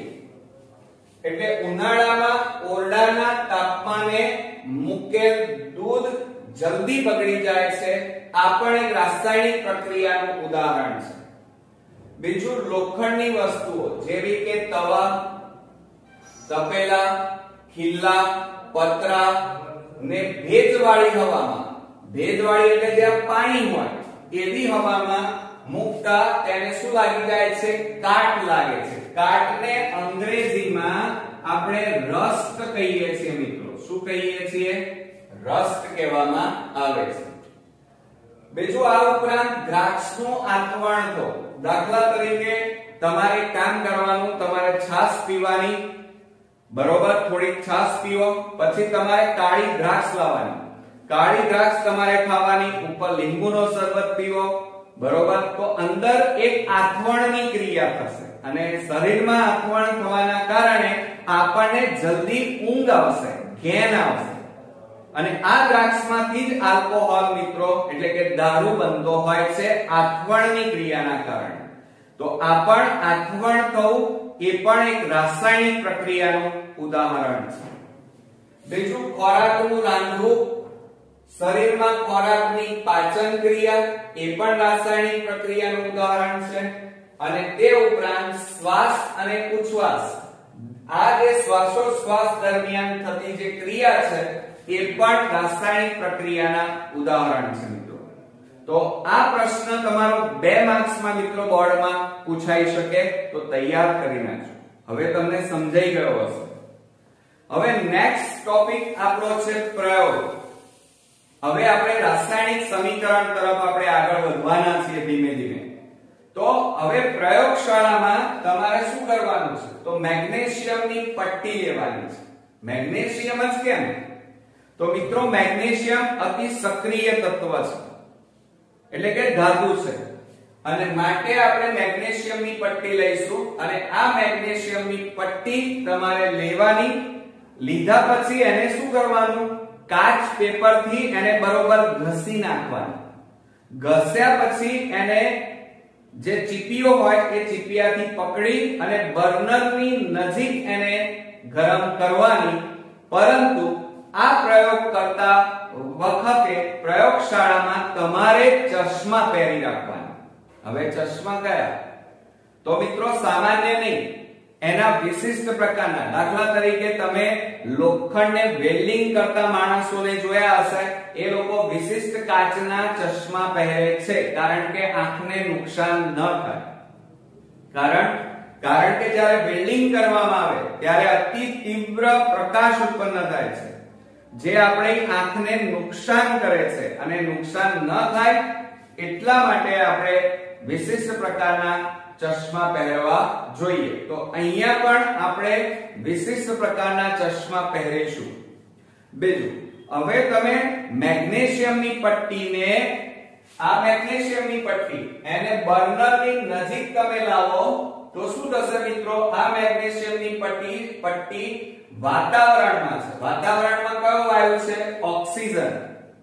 એટલે ઉનાળામાં ઓરડાના તાપમાને મૂકેલ દૂધ જલ્દી બગડી જાય છે, આ પણ એક રાસાયણિક પ્રક્રિયાનું ઉદાહરણ છે. બીજું લોખંડની વસ્તુઓ જેવી કે તવા, તપેલા, ખીલ્લા, પતરા ને ભેજવાળી હવામાં, ભેજવાળી એટલે જ્યાં પાણી હોય એવી હવામાં મૂકતા તેને શું લાગી જાય છે? કાટ લાગે છે. કાટને અંગ્રેજીમાં આપણે રસ્ટ કહીએ છીએ મિત્રો. શું કહીએ છીએ? રસ્ટ કહેવામાં આવે છે. બીજું આ ઉપરાંત દ્રાક્ષનું આથવણ તો, દાખલા તરીકે તમારે કામ કરવાનું, તમારે છાશ પીવાની, બરોબર, થોડીક છાશ પીવો, પછી તમારે કાળી દ્રાક્ષ લાવવાની, કાળી દ્રાક્ષ તમારે ખાવાની, ઉપર લીંબુનો શરબત પીવો, બરોબર, તો અંદર એક આથવણની ક્રિયા થશે અને શરીરમાં આથવણ થવાના કારણે આપણને જલ્દી ઊંઘ આવશે, ઘેન આવશે અને આ દ્રાક્ષમાંથી જ આલ્કોહોલ મિત્રો એટલે કે દારૂ બનતો હોય છે આથવણની ક્રિયાના કારણે. તો આ પણ આથવણ થવું એ પણ એક રાસાયણિક પ્રક્રિયાનું ઉદાહરણ છે. બીજું ખોરાકનું રાંધવું, શરીરમાં ખોરાકની પાચન ક્રિયા એ પણ રાસાયણિક પ્રક્રિયાનું ઉદાહરણ છે. અને તે ઉપરાંત શ્વાસ અને ઉચ્છ્વાસ, આ જે શ્વાસોચ્છ્વાસ દરમિયાન થતી જે ક્રિયા છે એ પણ રાસાયણિક પ્રક્રિયાના ઉદાહરણ છે મિત્રો. તો આ પ્રશ્ન તમારો 2 માર્ક્સમાં મિત્રો બોર્ડમાં પૂછાઈ શકે, તો તૈયાર કરી નાખજો. હવે તમને સમજાઈ ગયો હશે. હવે નેક્સ્ટ ટોપિક આપણો છે પ્રયોગ. હવે આપણે રાસાયણિક સમીકરણ તરફ આપણે આગળ વધવાના છીએ ધીમે ધીમે. તો હવે પ્રયોગશાળામાં તમારે શું કરવાનું છે? તો મેગ્નેશિયમની પટ્ટી લેવાની છે. મેગ્નેશિયમ જ કેમ? તો મિત્રો મેગ્નેશિયમ અતિ સક્રિય તત્વ છે, એટલે કે ધાતુ છે, અને માટે આપણે મેગ્નેશિયમની પટ્ટી લઈશું અને આ મેગ્નેશિયમની પટ્ટી તમારે લેવાની. લીધા પછી એને શું કરવાનું? કાચ પેપરથી એને બરોબર ઘસી નાખવાનું. ઘસ્યા પછી એને જે ચીપીઓ હોય એ ચીપિયાથી પકડી અને બર્નરની નજીક એને ગરમ કરવાની. પરંતુ આ પ્રયોગ કરતા વખતે પ્રયોગશાળામાં તમારે ચશ્મા પહેરી રાખવાના. હવે ચશ્મા કયા? તો મિત્રો સામાન્ય નહીં, એના વિશિષ્ટ પ્રકારના. દાખલા તરીકે તમે લોખંડને વેલ્ડિંગ કરતા માણસોને જોયા હશે, એ લોકો વિશિષ્ટ કાચના ચશ્મા પહેરે છે, કારણ કે આંખને નુકસાન ન થાય. કારણ કે જ્યારે વેલ્ડિંગ કરવામાં આવે ત્યારે અતિ તીવ્ર પ્રકાશ ઉત્પન્ન થાય છે, જે આપણી આંખને નુકસાન કરે છે, અને નુકસાન ન થાય એટલા માટે આપણે વિશિષ્ટ પ્રકારના ચશ્મા પહેરવા જોઈએ. તો અહીંયા પણ આપણે વિશિષ્ટ પ્રકારના ચશ્મા પહેરીશું. બીજું, હવે તમે મેગ્નેશિયમની પટ્ટીને, આ મેગ્નેશિયમની પટ્ટી એને બર્નરની નજીક તમે લાવો તો શું થશે મિત્રો? આ મેગ્નેશિયમની પટ્ટી વાતાવરણમાં છે. વાતાવરણમાં કયો વાયુ છે? ઓક્સિજન.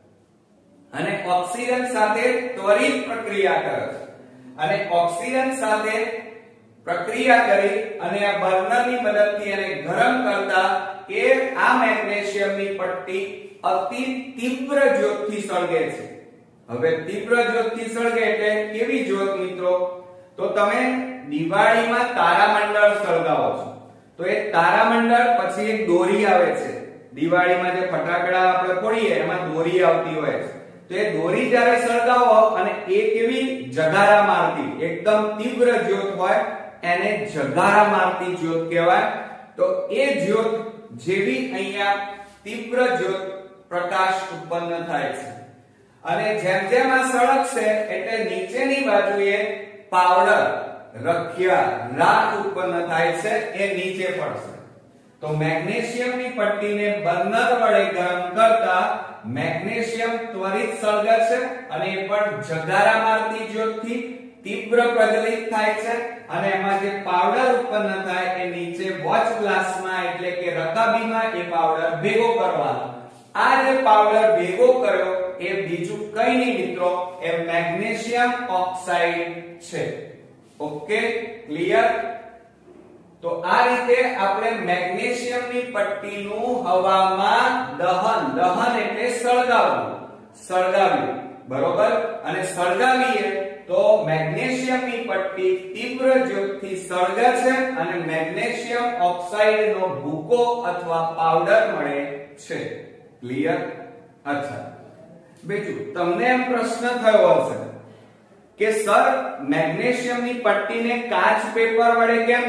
અને ઓક્સિજન સાથે ત્વરિત પ્રક્રિયા કરે છે, અને ઓક્સિજન સાથે પ્રક્રિયા કરી અને આ બર્નરની મદદથી એને ગરમ કરતા એ આ મેગ્નેશિયમની પટ્ટી અતિ તીવ્ર જ્યોતથી સળગે છે. હવે તીવ્ર જ્યોતથી સળગે એટલે કેવી જ્યોત મિત્રો? તો તમે દિવાળીમાં તારામંડળ સળગાવો છો, તો એ તારામંડળ પછી એક દોરી આવે છે. દિવાળીમાં જે ફટાકડા આપણે ફોડીએ એમાં દોરી આવતી હોય છે, તો એ દોરી જ્યારે સળગાવો અને એ કેવી જગારા મારતી એકદમ તીવ્ર જ્યોત હોય એને જગારા મારતી જ્યોત કહેવાય. તો એ જ્યોત જેવી અહીંયા તીવ્ર જ્યોત પ્રકાશ ઉત્પન્ન થાય છે. અને જેમ જેમ આ સળગશે એટલે નીચેની બાજુએ પાવડર, રખિયા, રાખ ઉત્પન્ન થાય છે, એ નીચે પડશે. તો મેગ્નેશિયમની પટ્ટીને બર્નર વડે ગરમ કરતા મેગ્નેશિયમ ત્વરિત સળગે છે અને એ પણ જગારા મારતી જ્યોતથી તીવ્ર પ્રજ્વલિત થાય છે. અને એમાં જે પાવડર ઉત્પન્ન થાય એ નીચે વોચ ગ્લાસમાં એટલે કે રકાબીમાં એ પાવડર ભેગો કરવાનો. આ જે પાવડર ભેગો કર્યો એ બીજું કઈ નહીં મિત્રો, એ મેગ્નેશિયમ ઓક્સાઇડ છે. Okay, clear? તો આ રીતે આપણે મેગ્નેશિયમની પટ્ટીનું હવામાં દહન એટલે સળગાવવું, સળગાવ્યું, બરોબર, અને સળગાવીએ તો મેગ્નેશિયમની પટ્ટી તીવ્ર જ્યોતથી સળગે છે અને મેગ્નેશિયમ ઓક્સાઇડનો ભૂકો અથવા પાવડર મળે છે. ક્લિયર? અચ્છા, બીજું તમને એમ પ્રશ્ન થયો હશે કે સર મેગ્નેશિયમની પટ્ટીને કાચ પેપર વડે કેમ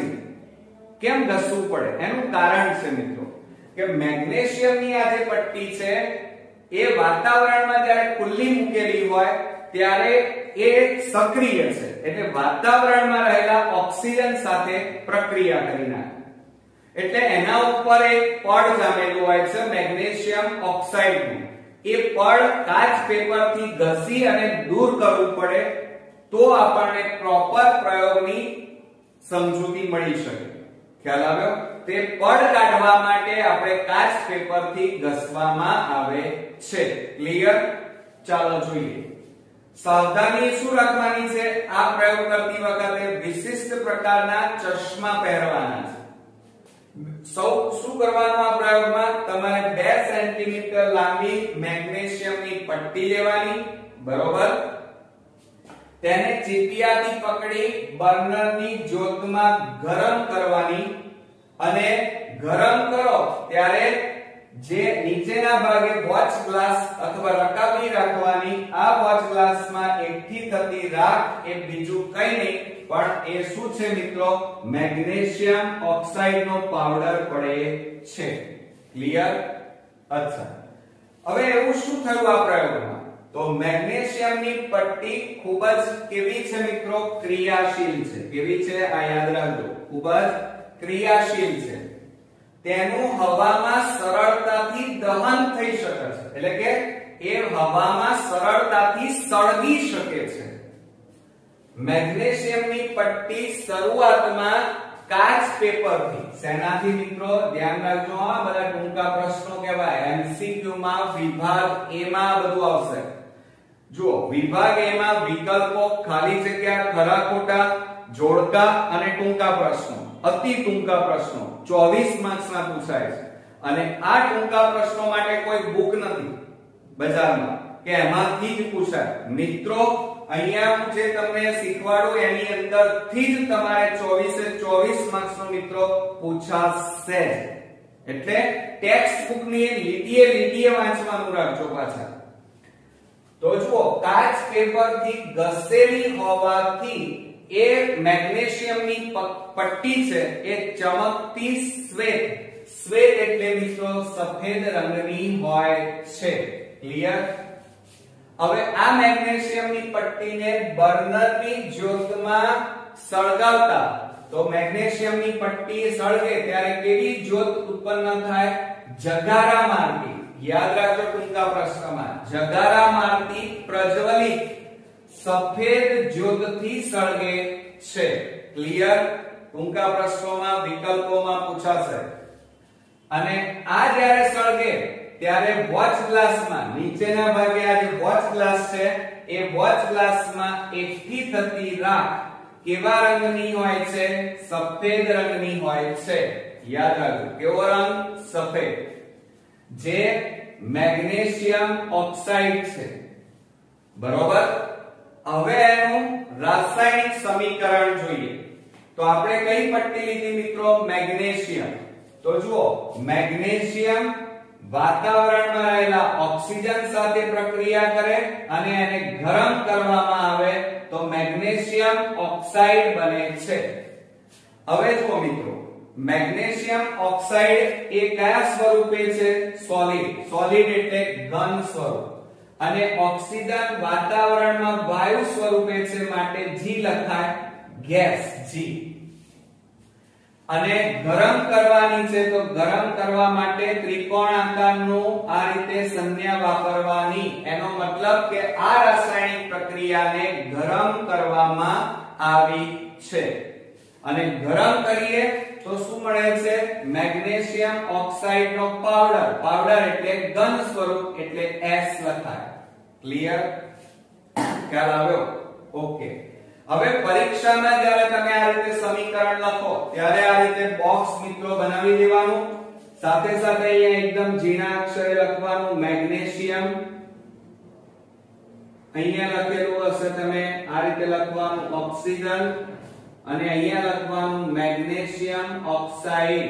ઘસવું પડે? એનું કારણ છે મિત્રો કે મેગ્નેશિયમની આ જે પટ્ટી છે એ વાતાવરણમાં જ્યારે ખુલ્લી મૂકેલી હોય ત્યારે એ સક્રિય છે, એટલે વાતાવરણમાં રહેલા ઓક્સિજન સાથે પ્રક્રિયા કરી નાખે, એટલે એના ઉપર એક પડ જામેલું હોય છે મેગ્નેશિયમ ઓક્સાઇડનું. એ પડ કાચ પેપરથી ઘસી અને દૂર કરવું પડે તો આપણને પ્રોપર પ્રયોગની સમજૂતી મળી શકે. ખ્યાલ આવ્યો? તે પડ કાઢવા માટે આપણે કાચ પેપરથી ઘસવામાં આવે છે. ક્લિયર? ચાલો જોઈએ. સાવધાની શું રાખવાની છે? આ પ્રયોગ કરતી વખતે વિશિષ્ટ પ્રકારના ચશ્મા પહેરવાના છે. સૌ શું કરવાનું આ પ્રયોગમાં? તમારે 2 સેન્ટીમીટર લાંબી મેગ્નેશિયમની પટ્ટી લેવાની, બરોબર, તેને ચીપિયાથી પકડી બર્નરની જ્યોતમાં ગરમ કરવાની, અને ગરમ કરો ત્યારે જે નીચેના ભાગે વોચ ગ્લાસ અથવા રકાબી રાખવાની. આ વોચ ગ્લાસમાં એકઠી થતી રાખ એ બીજું કંઈ નહીં પણ એ શું છે મિત્રો? મેગ્નેશિયમ ઓક્સાઇડનો પાવડર પડે છે. ક્લિયર? અચ્છા, હવે એવું શું થયું આ પ્રયોગમાં? તો મેગ્નેશિયમની પટ્ટી ખૂબ જ કેવી છે મિત્રો? ક્રિયાશીલ છે. કેવી છે? આ યાદ રાખજો, ખૂબ જ ક્રિયાશીલ છે. તેનું હવામાં સરળતાથી દહન થઈ શકે છે, એટલે કે એ હવામાં સરળતાથી સળગી શકે છે. મેગ્નેશિયમની પટ્ટી શરૂઆતમાં કાચ પેપરથી, શેનાથી મિત્રો? ધ્યાન રાખજો, આ બધા ટૂંકા પ્રશ્નો કહેવાય. એમસીક્યુ માં વિભાગ એ માં બધું આવશે. જુઓ, વિભાગ એ માં વિકલ્પો, ખાલી જગ્યા, ખરા ખોટા, જોડકા અને ટૂંકા પ્રશ્નો, અતિ ટૂંકા પ્રશ્નો 24 માર્ક્સના પૂછાય છે. અને આ ટૂંકા પ્રશ્નો માટે કોઈ બુક નથી બજારમાં કે એમાંથી જ પૂછાય. મિત્રો અહીંયા હું જે તમને શીખવાડું એની અંદરથી જ તમારે 24 માર્ક્સનો મિત્રો પૂછાશે. એટલે ટેક્સ્ટ બુકની લીટીએ વાંચવાનું રાખજો પાછા. તો જુઓ, કાચ પેપરથી ઘસેલી હોવાથી એ મેગ્નેશિયમની પટ્ટી છે એ ચમકતી શ્વેત એટલે મિત્રો સફેદ રંગની હોય છે. ક્લિયર? હવે આ મેગ્નેશિયમની પટ્ટીને બર્નરની જ્યોતમાં સળગાવતા, તો મેગ્નેશિયમની પટ્ટી સળગે ત્યારે કેવી જ્યોત ઉત્પન્ન થાય? જગારા મારતી. યાદ રાખજો ટૂંકા પ્રશ્નમાં, જગારા મારતી પ્રજ્વલિત સફેદ જ્યોતથી સળગે છે. ક્લિયર? ટૂંકા પ્રશ્નોમાં વિકલ્પોમાં પૂછાશે. અને આ જ્યારે સળગે ત્યારે વોચ ગ્લાસમાં નીચેના ભાગે આ જે વોચ ગ્લાસ છે એ વોચ ગ્લાસમાં એકઠી થતી રાખ કેવા રંગની હોય છે? સફેદ રંગની હોય છે. યાદ રાખજો, કેવો રંગ? સફેદ. જે મેગ્નેશિયમ ઓક્સાઇડ છે, બરોબર. હવે એનું રાસાયણિક સમીકરણ જોઈએ. તો આપણે કઈ પટ્ટી લીધી મિત્રો? મેગ્નેશિયમ. તો જુઓ, મેગ્નેશિયમ વાતાવરણમાં રહેલા ઓક્સિજન સાથે પ્રક્રિયા કરે અને એને ગરમ કરવામાં આવે તો મેગ્નેશિયમ ઓક્સાઇડ બને છે. હવે જુઓ મિત્રો, મેગ્નેશિયમ ઓક્સાઇડ એ કયા સ્વરૂપે છે? સોલિડ એટલે ઘન સ્વરૂપ. અને ઓક્સિજન વાતાવરણમાં વાયુ સ્વરૂપે છે માટે G લખાય, ગેસ G. અને ગરમ કરવાની છે તો ગરમ કરવા માટે ત્રિકોણાકારનું આ રીતે સંજ્ઞા વાપરવાની. એનો મતલબ કે આ રાસાયણિક પ્રક્રિયાને ગરમ કરવામાં આવી છે. અને ગરમ કરીએ તો શું મળે છે? મેગ્નેશિયમ ઓક્સાઇડનો પાવડર એટલે ઘન સ્વરૂપ એટલે S લખાય. ક્લિયર? ખ્યાલ આવ્યો? ઓકે. હવે પરીક્ષામાં જ્યારે તમે આ રીતે સમીકરણ લખો ત્યારે આ રીતે બોક્સ મિત્રો બનાવી દેવાનું. સાથે સાથે અહીંયા એકદમ ઝીણા અક્ષરે લખવાનું મેગ્નેશિયમ અહીંયા લખેલું હશે તમે આ રીતે લખવાનું ઓક્સિજન અને અહીંયા લખવાનું magnesium oxide,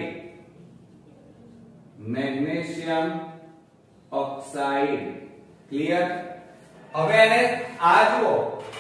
magnesium oxide. Clear? હવે એને આ જુઓ,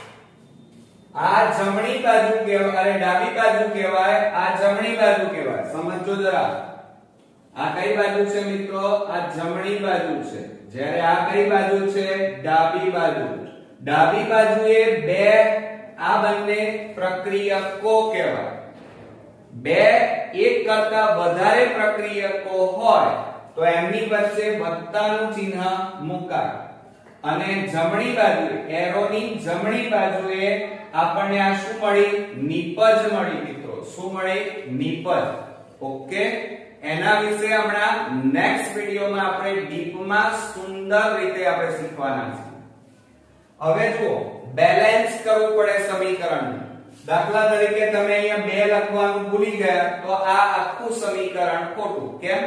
આ જમણી બાજુ કહેવાય અને ડાબી બાજુ કહેવાય, આ જમણી બાજુ કહેવાય. સમજો જરા, આ કઈ બાજુ છે મિત્રો? આ જમણી બાજુ છે, જ્યારે આ કઈ બાજુ છે? ડાબી બાજુ. ડાબી બાજુએ બે આ બંને પ્રક્રિયકો કહેવાય. બે એક કરતા વધારે પ્રક્રિયકો હોય તો એમની વચ્ચે વત્તાનું ચિહ્ન મુકાય. અને જમણી બાજુએ, એરોની જમણી બાજુએ આપણને આ શું મળી? નિપજ મળી મિત્રો. શું મળી? નિપજ. ઓકે, એના વિશે હમણાં નેક્સ્ટ વિડિયોમાં આપણે ડીપમાં સુંદર રીતે આપણે શીખવાના છે. હવે જુઓ, બેલેન્સ કરવું પડે સમીકરણ. દાખલા તરીકે તમે અહીંયા 2 લખવાનું ભૂલી ગયા તો આ આખું સમીકરણ ખોટું. કેમ?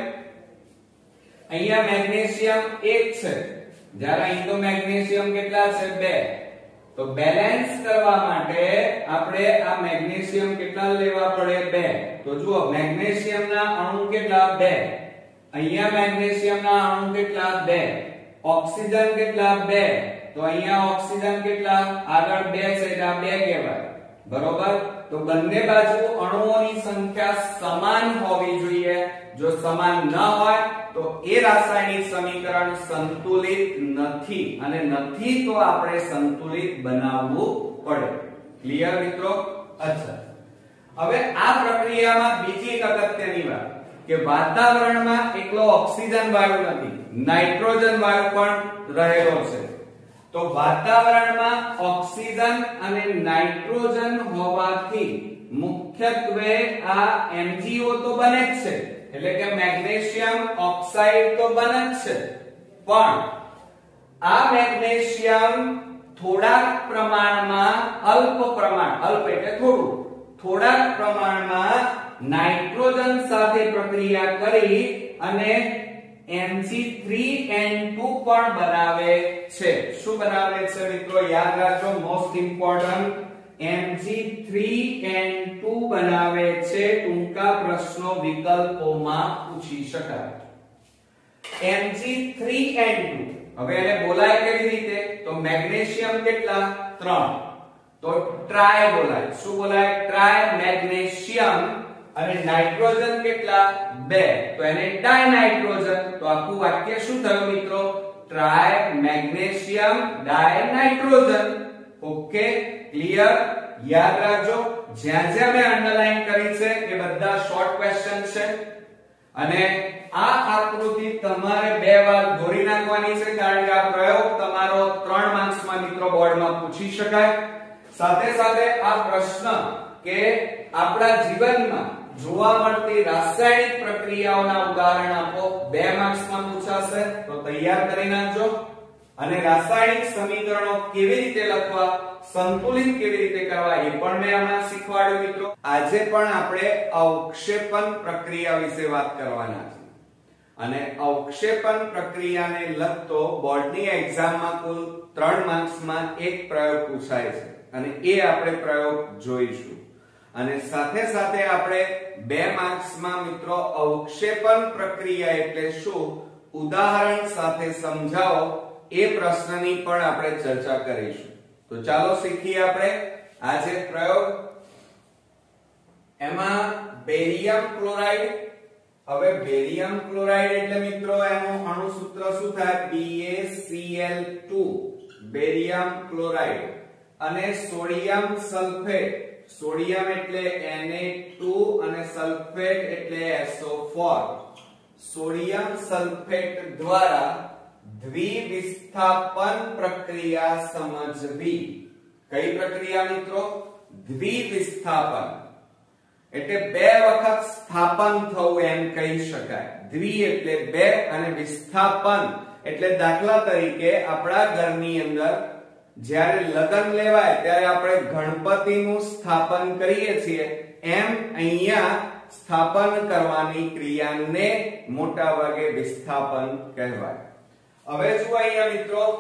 અહીંયા મેગ્નેશિયમ 1 છે, જ્યારે અહીં તો મેગ્નેશિયમ કેટલા છે? 2. તો બેલેન્સ કરવા માટે આપણે આ મેગ્નેશિયમ કેટલા લેવા પડે? 2. તો જુઓ, મેગ્નેશિયમના અણુ કેટલા? 2. અહીંયા મેગ્નેશિયમના અણુ કેટલા? 2. ઓક્સિજન કેટલા? 2. તો અહીંયા ઓક્સિજન કેટલા? આગળ 2 છે એટલે આ 2 કહેવાય. બરોબર? તો બંને બાજુ અણુઓની સંખ્યા સમાન હોવી જોઈએ. જો સમાન ન હોય તો એ રાસાયણિક સમીકરણ સંતુલિત નથી, અને નથી તો આપણે સંતુલિત બનાવવું પડે. ક્લિયર મિત્રો? અચ્છા, હવે આ પ્રક્રિયામાં બીજી એક અગત્યની વાત કે વાતાવરણમાં એકલો ઓક્સિજન વાયુ નથી, નાઇટ્રોજન વાયુ પણ રહેલો છે. તો વાતાવરણમાં ઓક્સિજન અને નાઇટ્રોજન હોવાથી મુખ્યત્વે આ MgO તો બને જ છે, એટલે કે મેગ્નેશિયમ ઓક્સાઇડ તો બને જ છે, પણ આ મેગ્નેશિયમ થોડાક પ્રમાણમાં, અલ્પ એટલે થોડાક પ્રમાણમાં નાઇટ્રોજન સાથે પ્રક્રિયા કરી અને Mg3N2 પણ બનાવે છે. શું બનાવે છે મિત્રો? યાદ રાખજો, મોસ્ટ ઇમ્પોર્ટન્ટ, Mg3N2 બનાવે છે. ટૂંકા પ્રશ્નો વિકલ્પોમાં પૂછી શકાય. Mg3N2 હવે એને બોલાય કેવી રીતે? તો મેગ્નેશિયમ કેટલા? 3. તો ટ્રાય બોલાય. શું બોલાય? Try magnesium. અને નાઇટ્રોજન કેટલા? 2. તો એને ડાયનાઇટ્રોજન. તો આખું વાક્ય શું થયું મિત્રો? Tri magnesium dinitrogen. Okay, clear? યાદ રાખજો, જ્યાં જ્યાં મેં અંડરલાઈન કરી છે એ બધા શોર્ટ ક્વેશ્ચન છે, અને આ આકૃતિ તમારે 2 વાર દોરી નાખવાની છે, કારણ કે આ પ્રયોગ તમારો 3 માર્ક્સમાં મિત્રો બોર્ડમાં પૂછી શકાય. સાથે સાથે આ પ્રશ્ન કે આપણા જીવનમાં જોવા મળતી રાસાયણિક પ્રક્રિયાઓના ઉદાહરણ આપો, 2 માર્ક્સમાં પૂછાશે, તો તૈયાર કરી નાખજો. અને રાસાયણિક સમીકરણો કેવી રીતે લખવા, સંતુલિત કેવી રીતે કરવા એ પણ મેં હમણાં શીખવાડ્યું મિત્રો. આજે પણ આપણે અવક્ષેપન પ્રક્રિયા વિશે વાત કરવાના છે, અને અવક્ષેપન પ્રક્રિયાને લગતો બોર્ડની એક્ઝામમાં કુલ 3 માર્ક્સમાં એક પ્રયોગ પૂછાય છે, અને એ આપણે પ્રયોગ જોઈશું. અને સાથે સાથે આપણે 2 માર્ક્સમાં મિત્રો અવક્ષેપન પ્રક્રિયા એટલે શું, ઉદાહરણ સાથે સમજાવો, એ પ્રશ્નની પણ આપણે ચર્ચા કરીશું. તો ચાલો શીખીએ આપણે આજે પ્રયોગ. એમાં બેરિયમ ક્લોરાઇડ. હવે બેરિયમ ક્લોરાઇડ એટલે મિત્રો એનું અણુ સૂત્ર શું થાય? BaCl2, barium chloride. અને સોડિયમ સલ્ફેટ. સોડિયમ એટલે Na2 અને સલ્ફેટ એટલે SO4. સોડિયમ સલ્ફેટ દ્વારા દ્વિવિસ્થાપન પ્રક્રિયા સમજવી. કઈ પ્રક્રિયા મિત્રો? દ્વિવિસ્થાપન એટલે 2 વખત સ્થાપન થવું એમ કહી શકાય. દ્વિ એટલે 2 અને વિસ્થાપન એટલે દાખલા તરીકે આપણા ઘરની અંદર જ્યારે લગ્ન લેવાય ત્યારે આપણે ગણપતિનું સ્થાપન કરીએ છીએ, એમ અહીંયા સ્થાપન કરવાની ક્રિયાને મોટા ભાગે વિસ્થાપન કહેવાય. હવે શું અહીંયા મિત્રો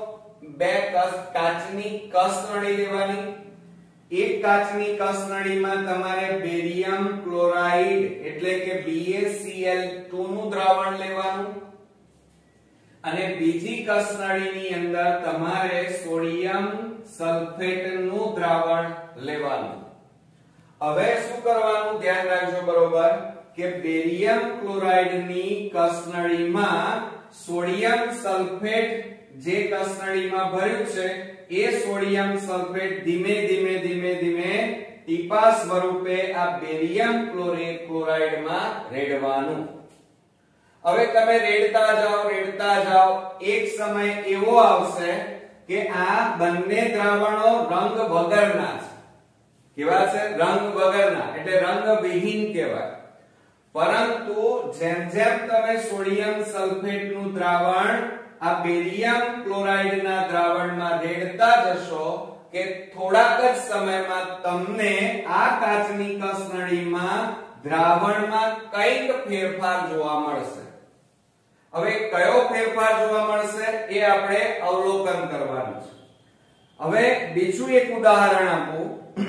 બે કાચની કસનળી લેવાની. એક કાચની કસનળીમાં તમારે બેરિયમ ક્લોરાઇડ એટલે કે BaCl2 નું દ્રાવણ લેવાનું અને બીજી કસનળીની અંદર તમારે સોડિયમ સલ્ફેટ નું દ્રાવણ લેવાનું. હવે શું કરવાનું ધ્યાન રાખજો બરોબર કે બેરિયમ ક્લોરાઇડ ની કસનળીમાં સોડિયમ સલ્ફેટ જે કસનળીમાં ભર્યું છે એ સોડિયમ સલ્ફેટ ધીમે ધીમે ટીપા સ્વરૂપે આ બેરિયમ ક્લોરાઇડ માં રેડવાનું. હવે તમે રેડતા જાઓ એક સમય એવો આવશે કે આ બંને દ્રાવણો રંગ વગરના છે. કેવા છે? રંગ વગરના એટલે રંગવિહીન કહેવાય. પરંતુ જેમ જેમ તમે સોડિયમ સલ્ફેટ નું દ્રાવણ આ બેરિયમ ક્લોરાઇડ ના દ્રાવણમાં રેડતા જશો કે થોડાક જ સમયમાં તમને આ કાચની કસનળીમાં દ્રાવણમાં કંઈક ફેરફાર જોવા મળશે. હવે કયો ફેરફાર જોવા મળશે એ આપણે અવલોકન કરવાનું છે. હવે બીજું એક ઉદાહરણ આપું.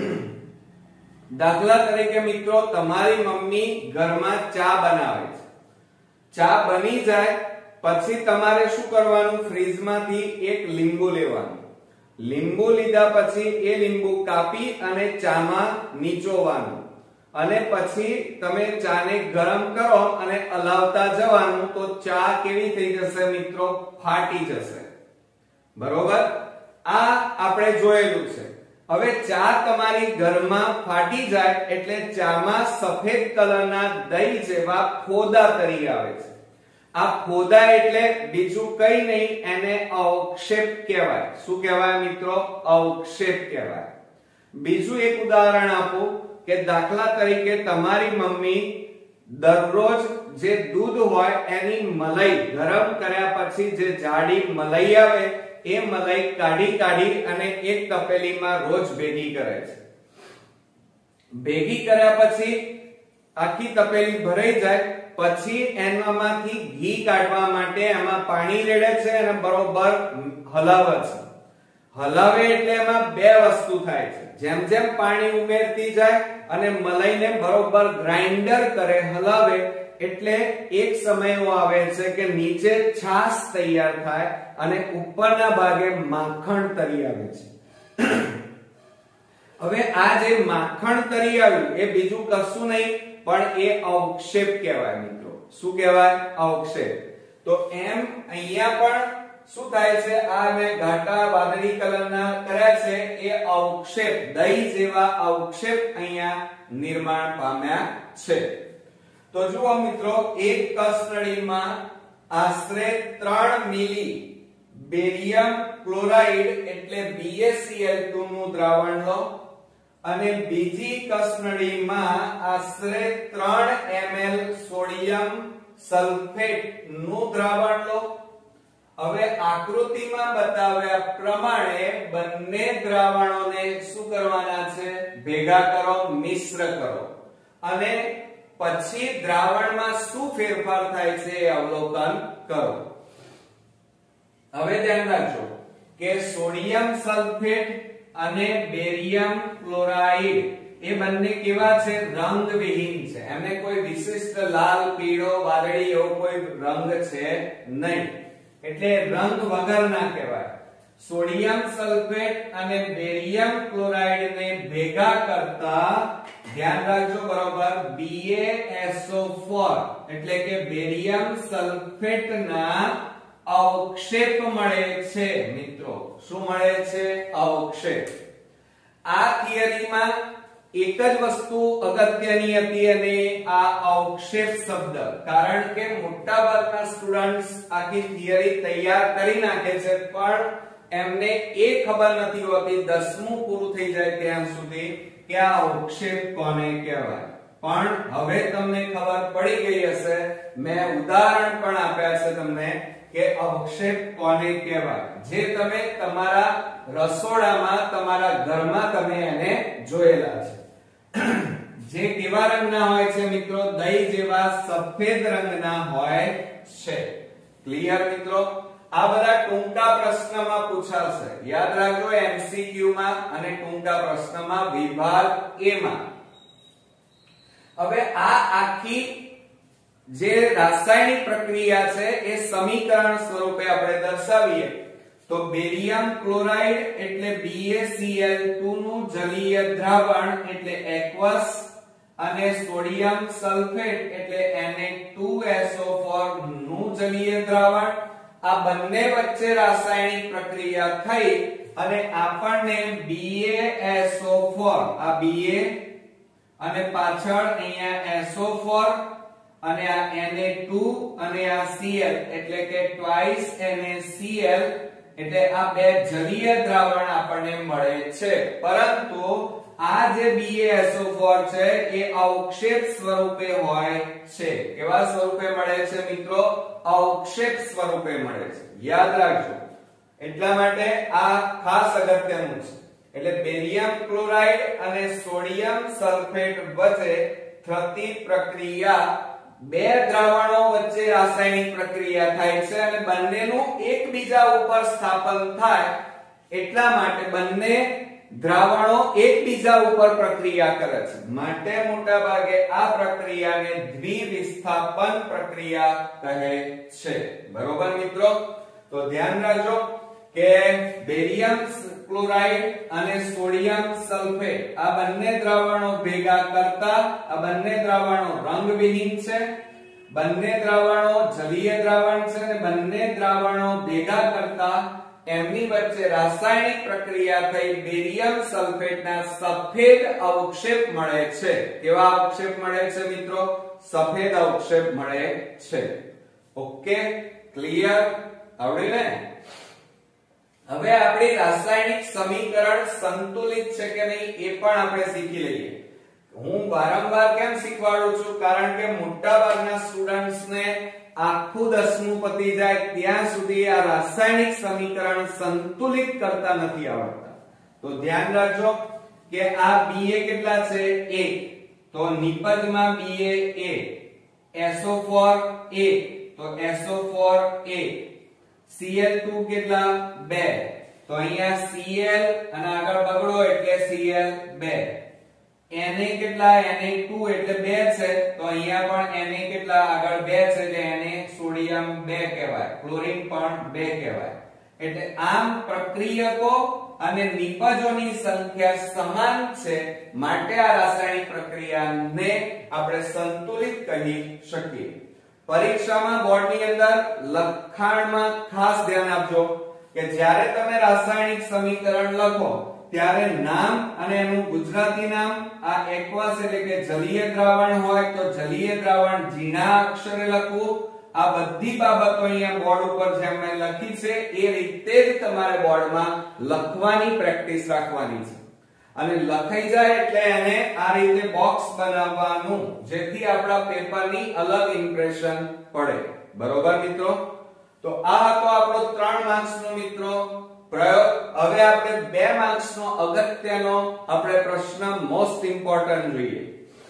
દાખલા તરીકે મિત્રો તમારી મમ્મી ઘરમાં ચા બનાવે છે. ચા બની જાય પછી તમારે શું કરવાનું? ફ્રીજમાંથી એક લીંબુ લેવાનું. લીંબુ લીધા પછી એ લીંબુ કાપી અને ચામાં નીચોવાનું અને પછી તમે ચાને ગરમ કરો અને હલાવતા જવાનું તો ચા કેવી થઈ જશે મિત્રો? ફાટી જશે. બરોબર? આ આપણે જોયેલું છે. હવે ચા તમારી ઘરમાં ફાટી જાય એટલે ચામાં સફેદ કલરના દહીં જેવા ફોદા તરી આવે છે. આ ફોદા એટલે બીજું કઈ નહીં, એને અવક્ષેપ કહેવાય. શું કહેવાય મિત્રો? અવક્ષેપ કહેવાય. બીજું એક ઉદાહરણ આપું કે દાખલા તરીકે તમારી મમ્મી દરરોજ જે દૂધ હોય એની મલાઈ ગરમ કર્યા પછી જે જાડી મલાઈ આવે એ મલાઈ કાઢી અને એક તપેલીમાં રોજ ભેગી કરે છે. ભેગી કર્યા પછી આખી તપેલી ભરાઈ જાય પછી એનામાંથી ઘી કાઢવા માટે એમાં પાણી રેડે છે અને બરોબર હલાવે છે. હલાવે એટલે એમાં બે વસ્તુ થાય છે. જેમ જેમ પાણી ઉમેરતી જાય અને મલાઈને બરોબર ગ્રાઇન્ડર કરે, હલાવે એટલે એક સમય એવો આવે છે કે નીચે છાશ તૈયાર થાય અને ઉપરના ભાગે માખણ તરી આવે છે. હવે આ જે માખણ તરી આવ્યું એ બીજું કશું નહીં પણ એ અવક્ષેપ કહેવાય મિત્રો. શું કહેવાય? અવક્ષેપ. તો એમ અહીંયા પણ શું થાય છે? આ મેં ઘાટા વાદળી કલરના કર્યા છે એ અવક્ષેપ, દહીં જેવા અવક્ષેપ અહીંયા નિર્માણ પામ્યા છે. તો જુઓ મિત્રો, એક કસનળીમાં આશરે 3 મિલી બેરિયમ ક્લોરાઇડ એટલે BaCl2 નું દ્રાવણ લો અને બીજી કસનળીમાં આશરે 3 ml સોડિયમ સલ્ફેટ નું દ્રાવણ લો. હવે આકૃતિમાં બતાવ્યા પ્રમાણે બંને દ્રાવણોને શું કરવાના છે? ભેગા કરો, મિશ્ર કરો અને પછી દ્રાવણમાં શું ફેરફાર થાય છે એ અવલોકન કરો. હવે ધ્યાન રાખજો કે સોડિયમ સલ્ફેટ અને બેરિયમ ક્લોરાઇડ એ બંને કેવા છે? રંગવિહીન છે. એમને કોઈ વિશિષ્ટ લાલ, પીળો, વાદળી એવો કોઈ રંગ છે નહીં એટલે રંગ વગરના કહેવાય. સોડિયમ સલ્ફેટ અને બેરિયમ ક્લોરાઇડ ને ભેગા કરતા ધ્યાન રાખજો બરોબર BaSO4 એટલે કે બેરિયમ સલ્ફેટ ના અવક્ષેપ મળે છે મિત્રો. શું મળે છે? અવક્ષેપ. આ થિયરીમાં એક જ વસ્તુ અગત્યની હતી અને આ અવક્ષેપ શબ્દ, કારણ કે મોટા ભાગના સ્ટુડન્ટ્સ આખી થિયરી તૈયાર કરી નાખે છે પણ એમને એ ખબર નથી હોતી 10મું પૂરું થઈ જાય ત્યાં સુધી કે આ અવક્ષેપ કોને કહેવાય. પણ હવે તમને ખબર પડી ગઈ હશે, મેં ઉદાહરણ પણ આપ્યા છે તમને કે અવક્ષેપ કોને કહેવાય, જે તમે તમારા રસોડામાં તમારા ઘરમાં તમે એને જોયેલા છે. જે કેવા રંગના હોય છે મિત્રો? દહીં જેવા સફેદ રંગના હોય છે. ક્લિયર મિત્રો? આ બધા ટૂંકા પ્રશ્નમાં પૂછાશે, યાદ રાખજો MCQ માં અને ટૂંકા પ્રશ્નમાં વિભાગ A માં. હવે આ આખી જે રાસાયણિક પ્રક્રિયા છે એ સમીકરણ સ્વરૂપે આપણે દર્શાવીએ તો બેરિયમ ક્લોરાઇડ એટલે BaCl2 નું જલીય દ્રાવણ એટલે એક્વસ અને સોડિયમ સલ્ફેટ એટલે Na2SO4 નું જલીય દ્રાવણ. આ બંને વચ્ચે રાસાયણિક પ્રક્રિયા થઈ અને આપણને BaSO4 આ Ba અને પાછળ અહીંયા SO4 અને આ Na2 અને આ Cl એટલે કે ટ્વાઇસ NaCl એટલે આ બે જલીય દ્રાવણ આપણને મળે છે. પરંતુ આ જે BaSO4 છે એ અવક્ષેપ સ્વરૂપે હોય છે. કેવા સ્વરૂપે મળે છે મિત્રો? અવક્ષેપ સ્વરૂપે મળે છે, યાદ રાખજો. એટલા માટે આ ખાસ અગત્યનું છે. એટલે બેરિયમ ક્લોરાઇડ અને સોડિયમ સલ્ફેટ વચ્ચે થતી પ્રક્રિયા, બે દ્રાવણો વચ્ચે રાસાયણિક પ્રક્રિયા થાય છે અને બંનેનું એકબીજા ઉપર સ્થાપન થાય એટલા માટે બંને દ્રાવણો એકબીજા ઉપર પ્રક્રિયા કરે છે. માટે મોટા ભાગે આ પ્રક્રિયાને દ્વિવિસ્થાપન પ્રક્રિયા કહે છે. બરોબર મિત્રો? તો ધ્યાન રાખજો કે બેરિયમ ક્લોરાઇડ અને સોડિયમ સલ્ફેટ આ બંને દ્રાવણો ભેગા કરતા આ બંને દ્રાવણો રંગવિહીન છે, બંને દ્રાવણો જલીય દ્રાવણ છે અને બંને દ્રાવણો ભેગા કરતા એમની વચ્ચે રાસાયણિક પ્રક્રિયા થઈ બેરિયમ સલ્ફેટના સફેદ અવક્ષેપ મળે છે. કેવા અવક્ષેપ મળે છે મિત્રો? સફેદ અવક્ષેપ મળે છે. Okay, clear? આવડ્યું ને? હવે આપણી રાસાયણિક સમીકરણ સંતુલિત છે કે નહીં એ પણ આપણે શીખી લઈએ. હું વારંવાર કેમ શીખવાડું છું? કારણ કે મોટાભાગના સ્ટુડન્ટ્સને આખું 10મું પતી જાય ત્યાં સુધી આ રાસાયણિક સમીકરણ સંતુલિત કરતા નથી આવડતા. તો ધ્યાન રાખજો કે આ Ba કેટલા છે? 1. તો નિપજમાં Ba A, SO4 A તો SO4 A, Cl2 કેટલા? 2. તો અહીંયા Cl અને આગળ બગડો એટલે Cl2. Na કેટલા? Na2 એટલે 2 છે તો અહીંયા પણ Na કેટલા? આગળ 2 છે એટલે Na સોડિયમ 2 કહેવાય, ક્લોરીન પણ 2 કહેવાય. એટલે આમ પ્રક્રિયકો અને નિપજોની સંખ્યા સમાન છે માટે આ રાસાયણિક પ્રક્રિયાને આપણે સંતુલિત કહી શકીએ. પરીક્ષામાં બોર્ડની અંદર લખાણમાં ખાસ ધ્યાન આપજો કે જ્યારે તમે રાસાયણિક સમીકરણ લખો ત્યારે નામ અને એનું ગુજરાતી નામ, આ એક્વસ એટલે કે જલીય દ્રાવણ હોય તો જલીય દ્રાવણ ઝીણા અક્ષરે લખવું. આ બધી બાબતો અહીંયા બોર્ડ ઉપર જેમ મેં લખી છે એ રીતે જ તમારે બોર્ડમાં લખવાની પ્રેક્ટિસ રાખવાની છે. અને લખાઈ જાય એટલે એને આ રીતે બોક્સ બનાવવાનું જેથી આપણા પેપરની અલગ ઇમ્પ્રેશન પડે. બરોબર મિત્રો? તો આ હતો આપણો 3 માર્ક્સનો મિત્રો પ્રયોગ. હવે આપણે 2 માર્ક્સનો અગત્યનો આપણે પ્રશ્ન મોસ્ટ ઇમ્પોર્ટન્ટ જોઈએ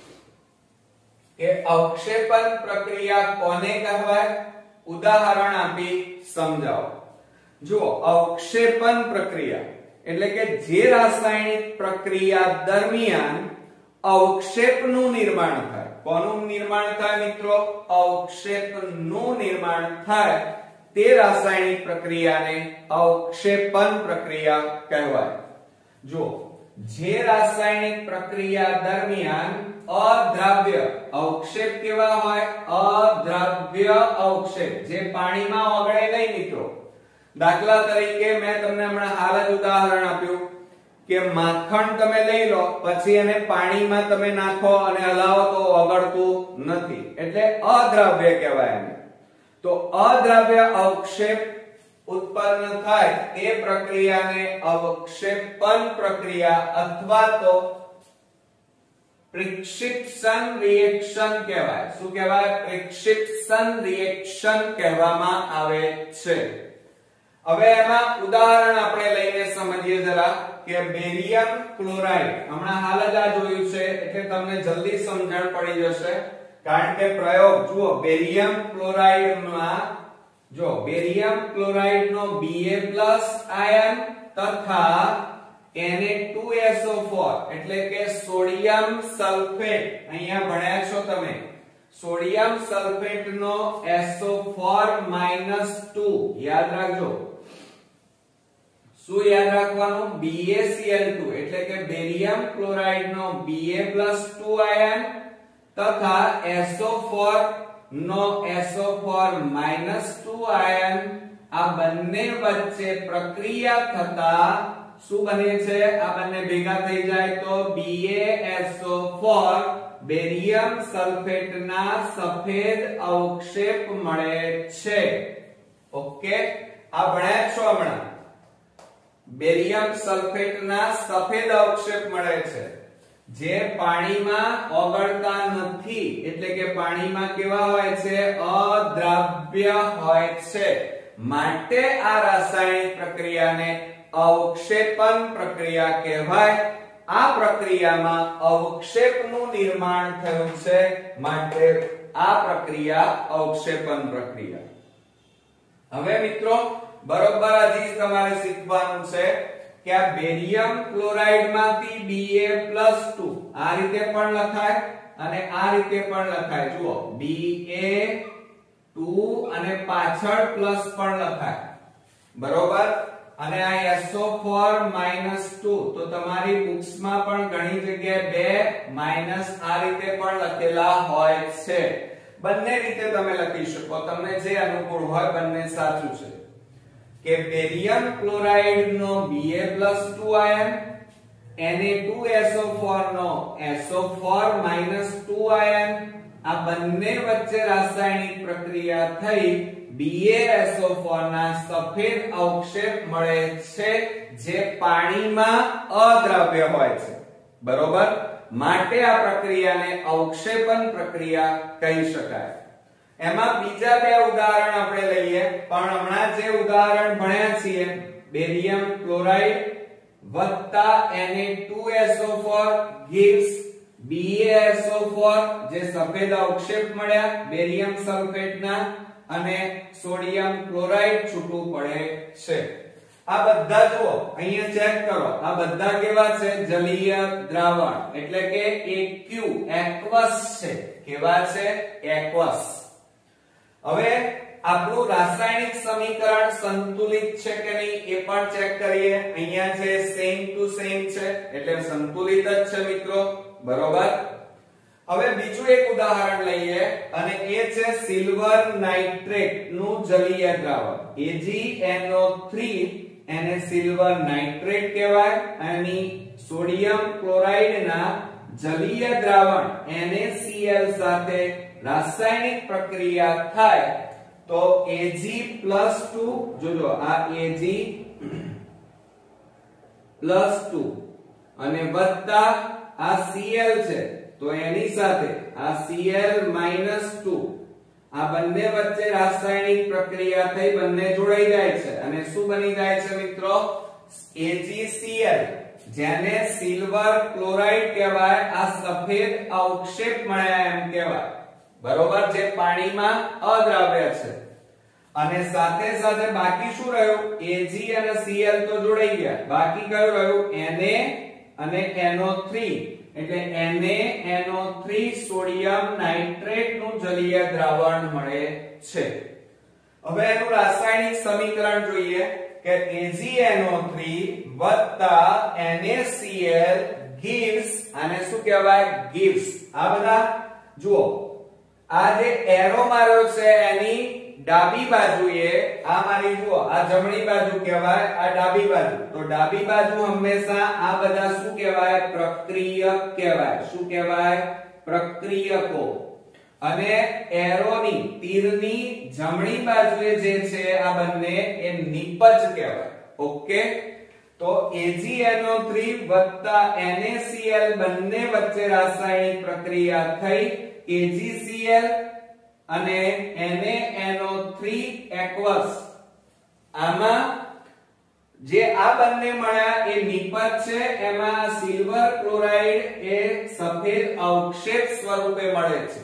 કે અવક્ષેપન પ્રક્રિયા કોને કહેવાય? ઉદાહરણ આપી સમજાવો. જુઓ, અવક્ષેપન પ્રક્રિયા એટલે કે જે રાસાયણિક પ્રક્રિયા દરમિયાન અવક્ષેપનું નિર્માણ થાય. કોનું નિર્માણ થાય મિત્રો? અવક્ષેપનું નિર્માણ થાય તે રાસાયણિક પ્રક્રિયાને અવક્ષેપન પ્રક્રિયા કહેવાય. જો જે રાસાયણિક પ્રક્રિયા દરમિયાન અદ્રાવ્ય અવક્ષેપ કેવા હોય? અદ્રાવ્ય અવક્ષેપ જે પાણીમાં ઓગળે નહીં મિત્રો. દાખલા તરીકે મેં તમને હમણાં હાલ જ ઉદાહરણ આપ્યું કે માખણ તમે લઈ લો પછી એને પાણીમાં તમે નાખો અને હલાવો તો ઓગળતું નથી એટલે અદ્રાવ્ય કહેવાય એને. તો અદ્રાવ્ય અવક્ષેપ ઉત્પન્ન થાય તે પ્રક્રિયાને અવક્ષેપન પ્રક્રિયા અથવા તો પ્રિક્ષિપ્શન રિએક્શન કહેવાય. શું કહેવાય? પ્રિક્ષિપ્શન રિએક્શન કહેવામાં આવે છે. હવે એમાં ઉદાહરણ આપણે લઈને સમજીએ જરા કે બેરિયમ ક્લોરાઇડ હમણાં હાલ જ આ જોયું છે એટલે તમને જલ્દી સમજણ પડી જશે. કારણ કે પ્રયોગ જુઓ, બેરિયમ ક્લોરાઇડમાં જો બેરિયમ ક્લોરાઇડ નો Ba+ આયન તથા Na2SO4 એટલે કે સોડિયમ સલ્ફેટ, અહીંયા ભણ્યા છો તમે, સોડિયમ સલ્ફેટ નો SO4 - 2 યાદ રાખજો. શું યાદ રાખવાનું? BaCl2 એટલે કે બેરિયમ ક્લોરાઇડ નો Ba+2 આયન તથા SO4 નો SO4 - 2 આયન, આ બંને વચ્ચે પ્રક્રિયા થતા શું બને છે? આ બંને ભેગા થઈ જાય તો BaSO4 બેરિયમ સલ્ફેટ ના સફેદ અવક્ષેપ મળે છે. ઓકે, આ ભણ્યા છો હમણાં. બેરિયમ સલ્ફેટ ના સફેદ અવક્ષેપ મળે છે જે પાણીમાં ઓગળતા નથી, એટલે કે પાણીમાં કેવા હોય છે? અદ્રાવ્ય હોય છે. માટે આ રાસાયણિક પ્રક્રિયાને અવક્ષેપન પ્રક્રિયા કહેવાય. આ પ્રક્રિયામાં અવક્ષેપનું નિર્માણ થયું છે, માટે આ પ્રક્રિયા અવક્ષેપન પ્રક્રિયા. હવે મિત્રો બરોબર હજી તમારે શીખવાનું છે કે આ બેરિયમ ક્લોરાઇડ માંથી Ba+2 આ રીતે પણ લખાય અને આ રીતે પણ લખાય. જુઓ, Ba2 અને પાછળ પ્લસ પણ લખાય, બરોબર. અને આ SO4 - 2 તો તમારી બુક્સમાં પણ ઘણી જગ્યાએ બે માઈનસ આ રીતે પણ લખેલા હોય છે. બંને રીતે તમે લખી શકો, તમને જે અનુકૂળ હોય, બંને સાચું છે. કે બેરિયમ ક્લોરાઇડ નો Ba+2 આયન, Na2SO4 નો SO4 - 2 આયન, આ બંને વચ્ચે રાસાયણિક પ્રક્રિયા થઈ BaSO4 ના સફેદ અવક્ષેપ મળે છે જે પાણીમાં અદ્રાવ્ય હોય છે, બરોબર. માટે આ પ્રક્રિયાને અવક્ષેપન પ્રક્રિયા કહી શકાય. એમાં બીજા બે ઉદાહરણ આપણે લઈએ, પણ હમણાં જે ઉદાહરણ ભણ્યા છીએ બેરિયમ ક્લોરાઇડ વત્તા Na2SO4 gives BaSO4 જે સફેદ અવક્ષેપ મળ્યા બેરિયમ સલ્ફેટના, અને સોડિયમ ક્લોરાઇડ છૂટું પડે છે. આ બધા જુઓ, અહીંયા ચેક કરો, આ બધા કેવા છે? જલીય દ્રાવણ, એટલે કે એક્વસ છે. કેવા છે? એક્વસ. હવે આપણું રાસાયણિક સમીકરણ સંતુલિત છે કે નહીં એ પણ ચેક કરીએ. અહીંયા છે સેમ ટુ સેમ છે, એટલે સંતુલિત જ છે મિત્રો, બરોબર. હવે બીજું એક ઉદાહરણ લઈએ અને એ છે સિલ્વર નાઇટ્રેટ નું જલીય દ્રાવણ AgNO3, એને સિલ્વર નાઇટ્રેટ કહેવાય. અને સોડિયમ ક્લોરાઇડ ના જલીય દ્રાવણ NaCl સાથે રાસાયણિક પ્રક્રિયા થાય તો Ag+2, જોજો આ Ag+2 અને વત્તા આ Cl છે તો એની સાથે આ Cl-2, આ બંને વચ્ચે રાસાયણિક પ્રક્રિયા થઈ બંને જોડાઈ જાય છે અને શું બની જાય છે મિત્રો? AgCl, જેને સિલ્વર ક્લોરાઇડ કહેવાય. આ સફેદ અવક્ષેપ મળ્યા એમ કહેવાય, બરોબર, જે પાણીમાં અદ્રાવ્ય છે. અને સાથે સાથે બાકી શું રહ્યું? Ag અને Cl તો જોડાઈ ગયા, બાકી કયું રહ્યું? Na અને NO3, એટલે NaNO3 સોડિયમ નાઇટ્રેટ નું જલીય દ્રાવણ મળે છે. હવે એનું રાસાયણિક સમીકરણ જોઈએ કે AgNO3 NaCl gives, આને શું કહેવાય? gives. આ બધા જુઓ, આ જે એરો માર્યો છે એની ડાબી બાજુએ, આ મારી જુઓ, આ જમણી બાજુ કહેવાય, આ ડાબી બાજુ. તો ડાબી બાજુ હંમેશા આ બધા શું કહેવાય? પ્રક્રિયક કહેવાય. શું કહેવાય? પ્રક્રિયકો. અને એરોની, તીરની જમણી બાજુએ જે છે આ બંને એ નિપજ કહેવાય. ઓકે, તો AgNO3 NaCl બંને વચ્ચે રાસાયણિક પ્રક્રિયા થઈ AgCl અને NaNO3 aqueous. આમાં જે આ બંને મળ્યા એ નિપજ છે, એમાં સિલ્વર ક્લોરાઇડ એ સફેદ અવક્ષેપ સ્વરૂપે મળે છે.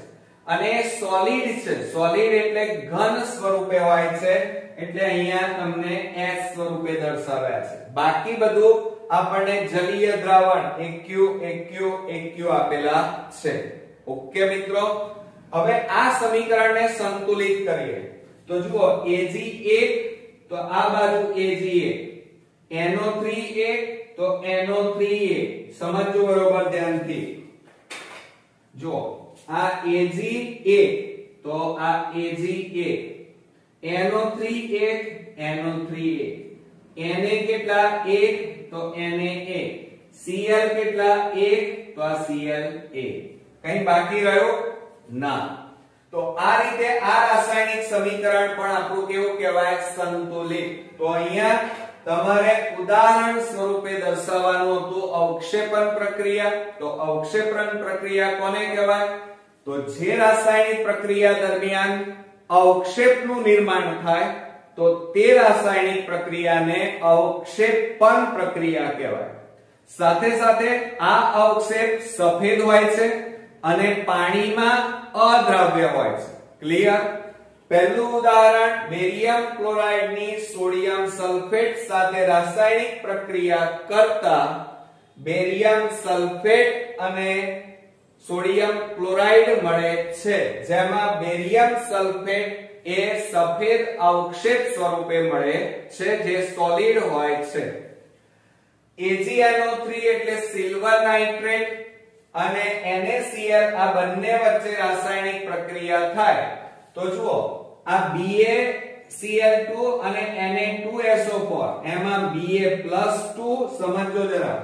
અને સોલિડ છે, સોલિડ એટલે ઘન સ્વરૂપે હોય છે એટલે અહીંયા તમને S સ્વરૂપે દર્શાવ્યા છે. બાકી બધું આપણને જલીય દ્રાવણ AQ આપેલા છે. ઓકે મિત્રો, હવે આ સમીકરણને સંતુલિત કરીએ તો જુઓ Ag1 તો આ બાજુ Ag1, NO3 તો NO3 સમજો બરોબર ધ્યાનથી. જો આ Ag1 તો આ Ag1, NO3 NO3 Na કેટલા 1 તો Na, Cl કેટલા 1 તો આ Cl. કઈ બાકી રહ્યો ના. તો આ રીતે આ રાસાયણિક સમીકરણ પણ આપણું કેવું કહેવાય સંતુલિત. તો અહીંયા તમારે ઉદાહરણ સ્વરૂપે દર્શાવવાનું હતું અવક્ષેપણ પ્રક્રિયા. તો અવક્ષેપણ પ્રક્રિયા કોને કહેવાય? તો જે રાસાયણિક પ્રક્રિયા દરમિયાન અવક્ષેપનું નિર્માણ થાય તો તે રાસાયણિક પ્રક્રિયાને અવક્ષેપણ પ્રક્રિયા કહેવાય. સાથે સાથે આ અવક્ષેપ સફેદ હોય છે અને પાણીમાં અદ્રાવ્ય હોય છે. ક્લિયર? પહેલું ઉદાહરણ બેરિયમ ક્લોરાઇડ ની સોડિયમ સલ્ફેટ સાથે રાસાયણિક પ્રક્રિયા કરતા બેરિયમ સલ્ફેટ અને સોડિયમ ક્લોરાઇડ મળે છે, જેમાં બેરિયમ સલ્ફેટ એ સફેદ અવક્ષેપ સ્વરૂપે મળે છે જે સોલિડ હોય છે. AgNO3 એટલે સિલ્વર નાઇટ્રેટ અને NaCl આ બંને વચ્ચે રાસાયણિક પ્રક્રિયા થાય તો જુઓ આ BaCl2 અને Na2SO4 એમાં Ba+2 સમજો જરા,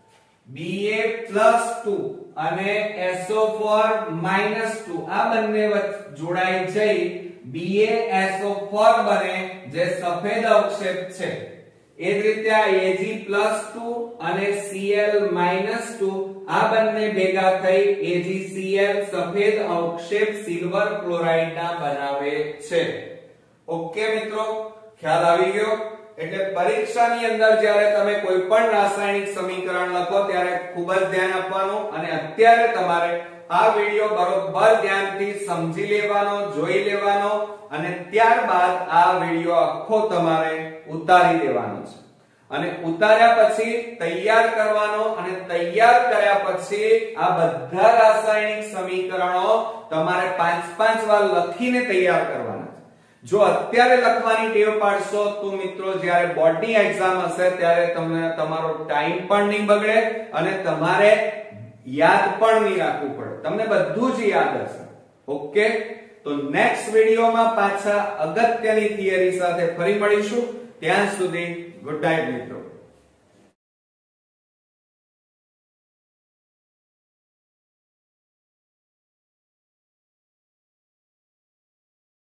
Ba+2 અને SO4-2 આ બંને વચ્ચે જોડાઈ જઈ BaSO4 બને જે સફેદ અવક્ષેપ છે. એ જ રીતે આ Ag+2 અને Cl-2 આ બંને ભેગા થઈ AgCl સફેદ અવક્ષેપ સિલ્વર ક્લોરાઇડ ના બનાવે છે. ઓકે મિત્રો, ખ્યાલ આવી ગયો? એટલે પરીક્ષાની અંદર જ્યારે તમે કોઈ પણ રાસાયણિક સમીકરણ લખો ત્યારે ખૂબ જ ધ્યાન આપવાનું અને અત્યારે તમારે આ વિડિયો બરોબર ધ્યાનથી સમજી લેવાનો, જોઈ લેવાનો અને ત્યારબાદ આ વિડિયો આખો તમારે ઉતારી દેવાનો છે. અને ઉતાર્યા પછી તૈયાર કરવાનો અને તૈયાર કર્યા પછી આ બધા રાસાયણિક સમીકરણો તમારે 5-5 વાર લખીને તૈયાર કરવાના છે. જો અત્યારે લખવાની ટેવ પાડશો તો મિત્રો જ્યારે બોર્ડની એક્ઝામ હશે ત્યારે તમને તમારો ટાઈમ પણ નહીં બગડે અને તમારે યાદ પણ નહીં રાખવું પડે, તમને બધું જ યાદ હશે. ઓકે, તો નેક્સ્ટ વિડિયોમાં પાછા અગત્યની થિયરી સાથે ફરી મળીશું. ત્યાં સુધી ગુડ નાઇટ મિત્રો.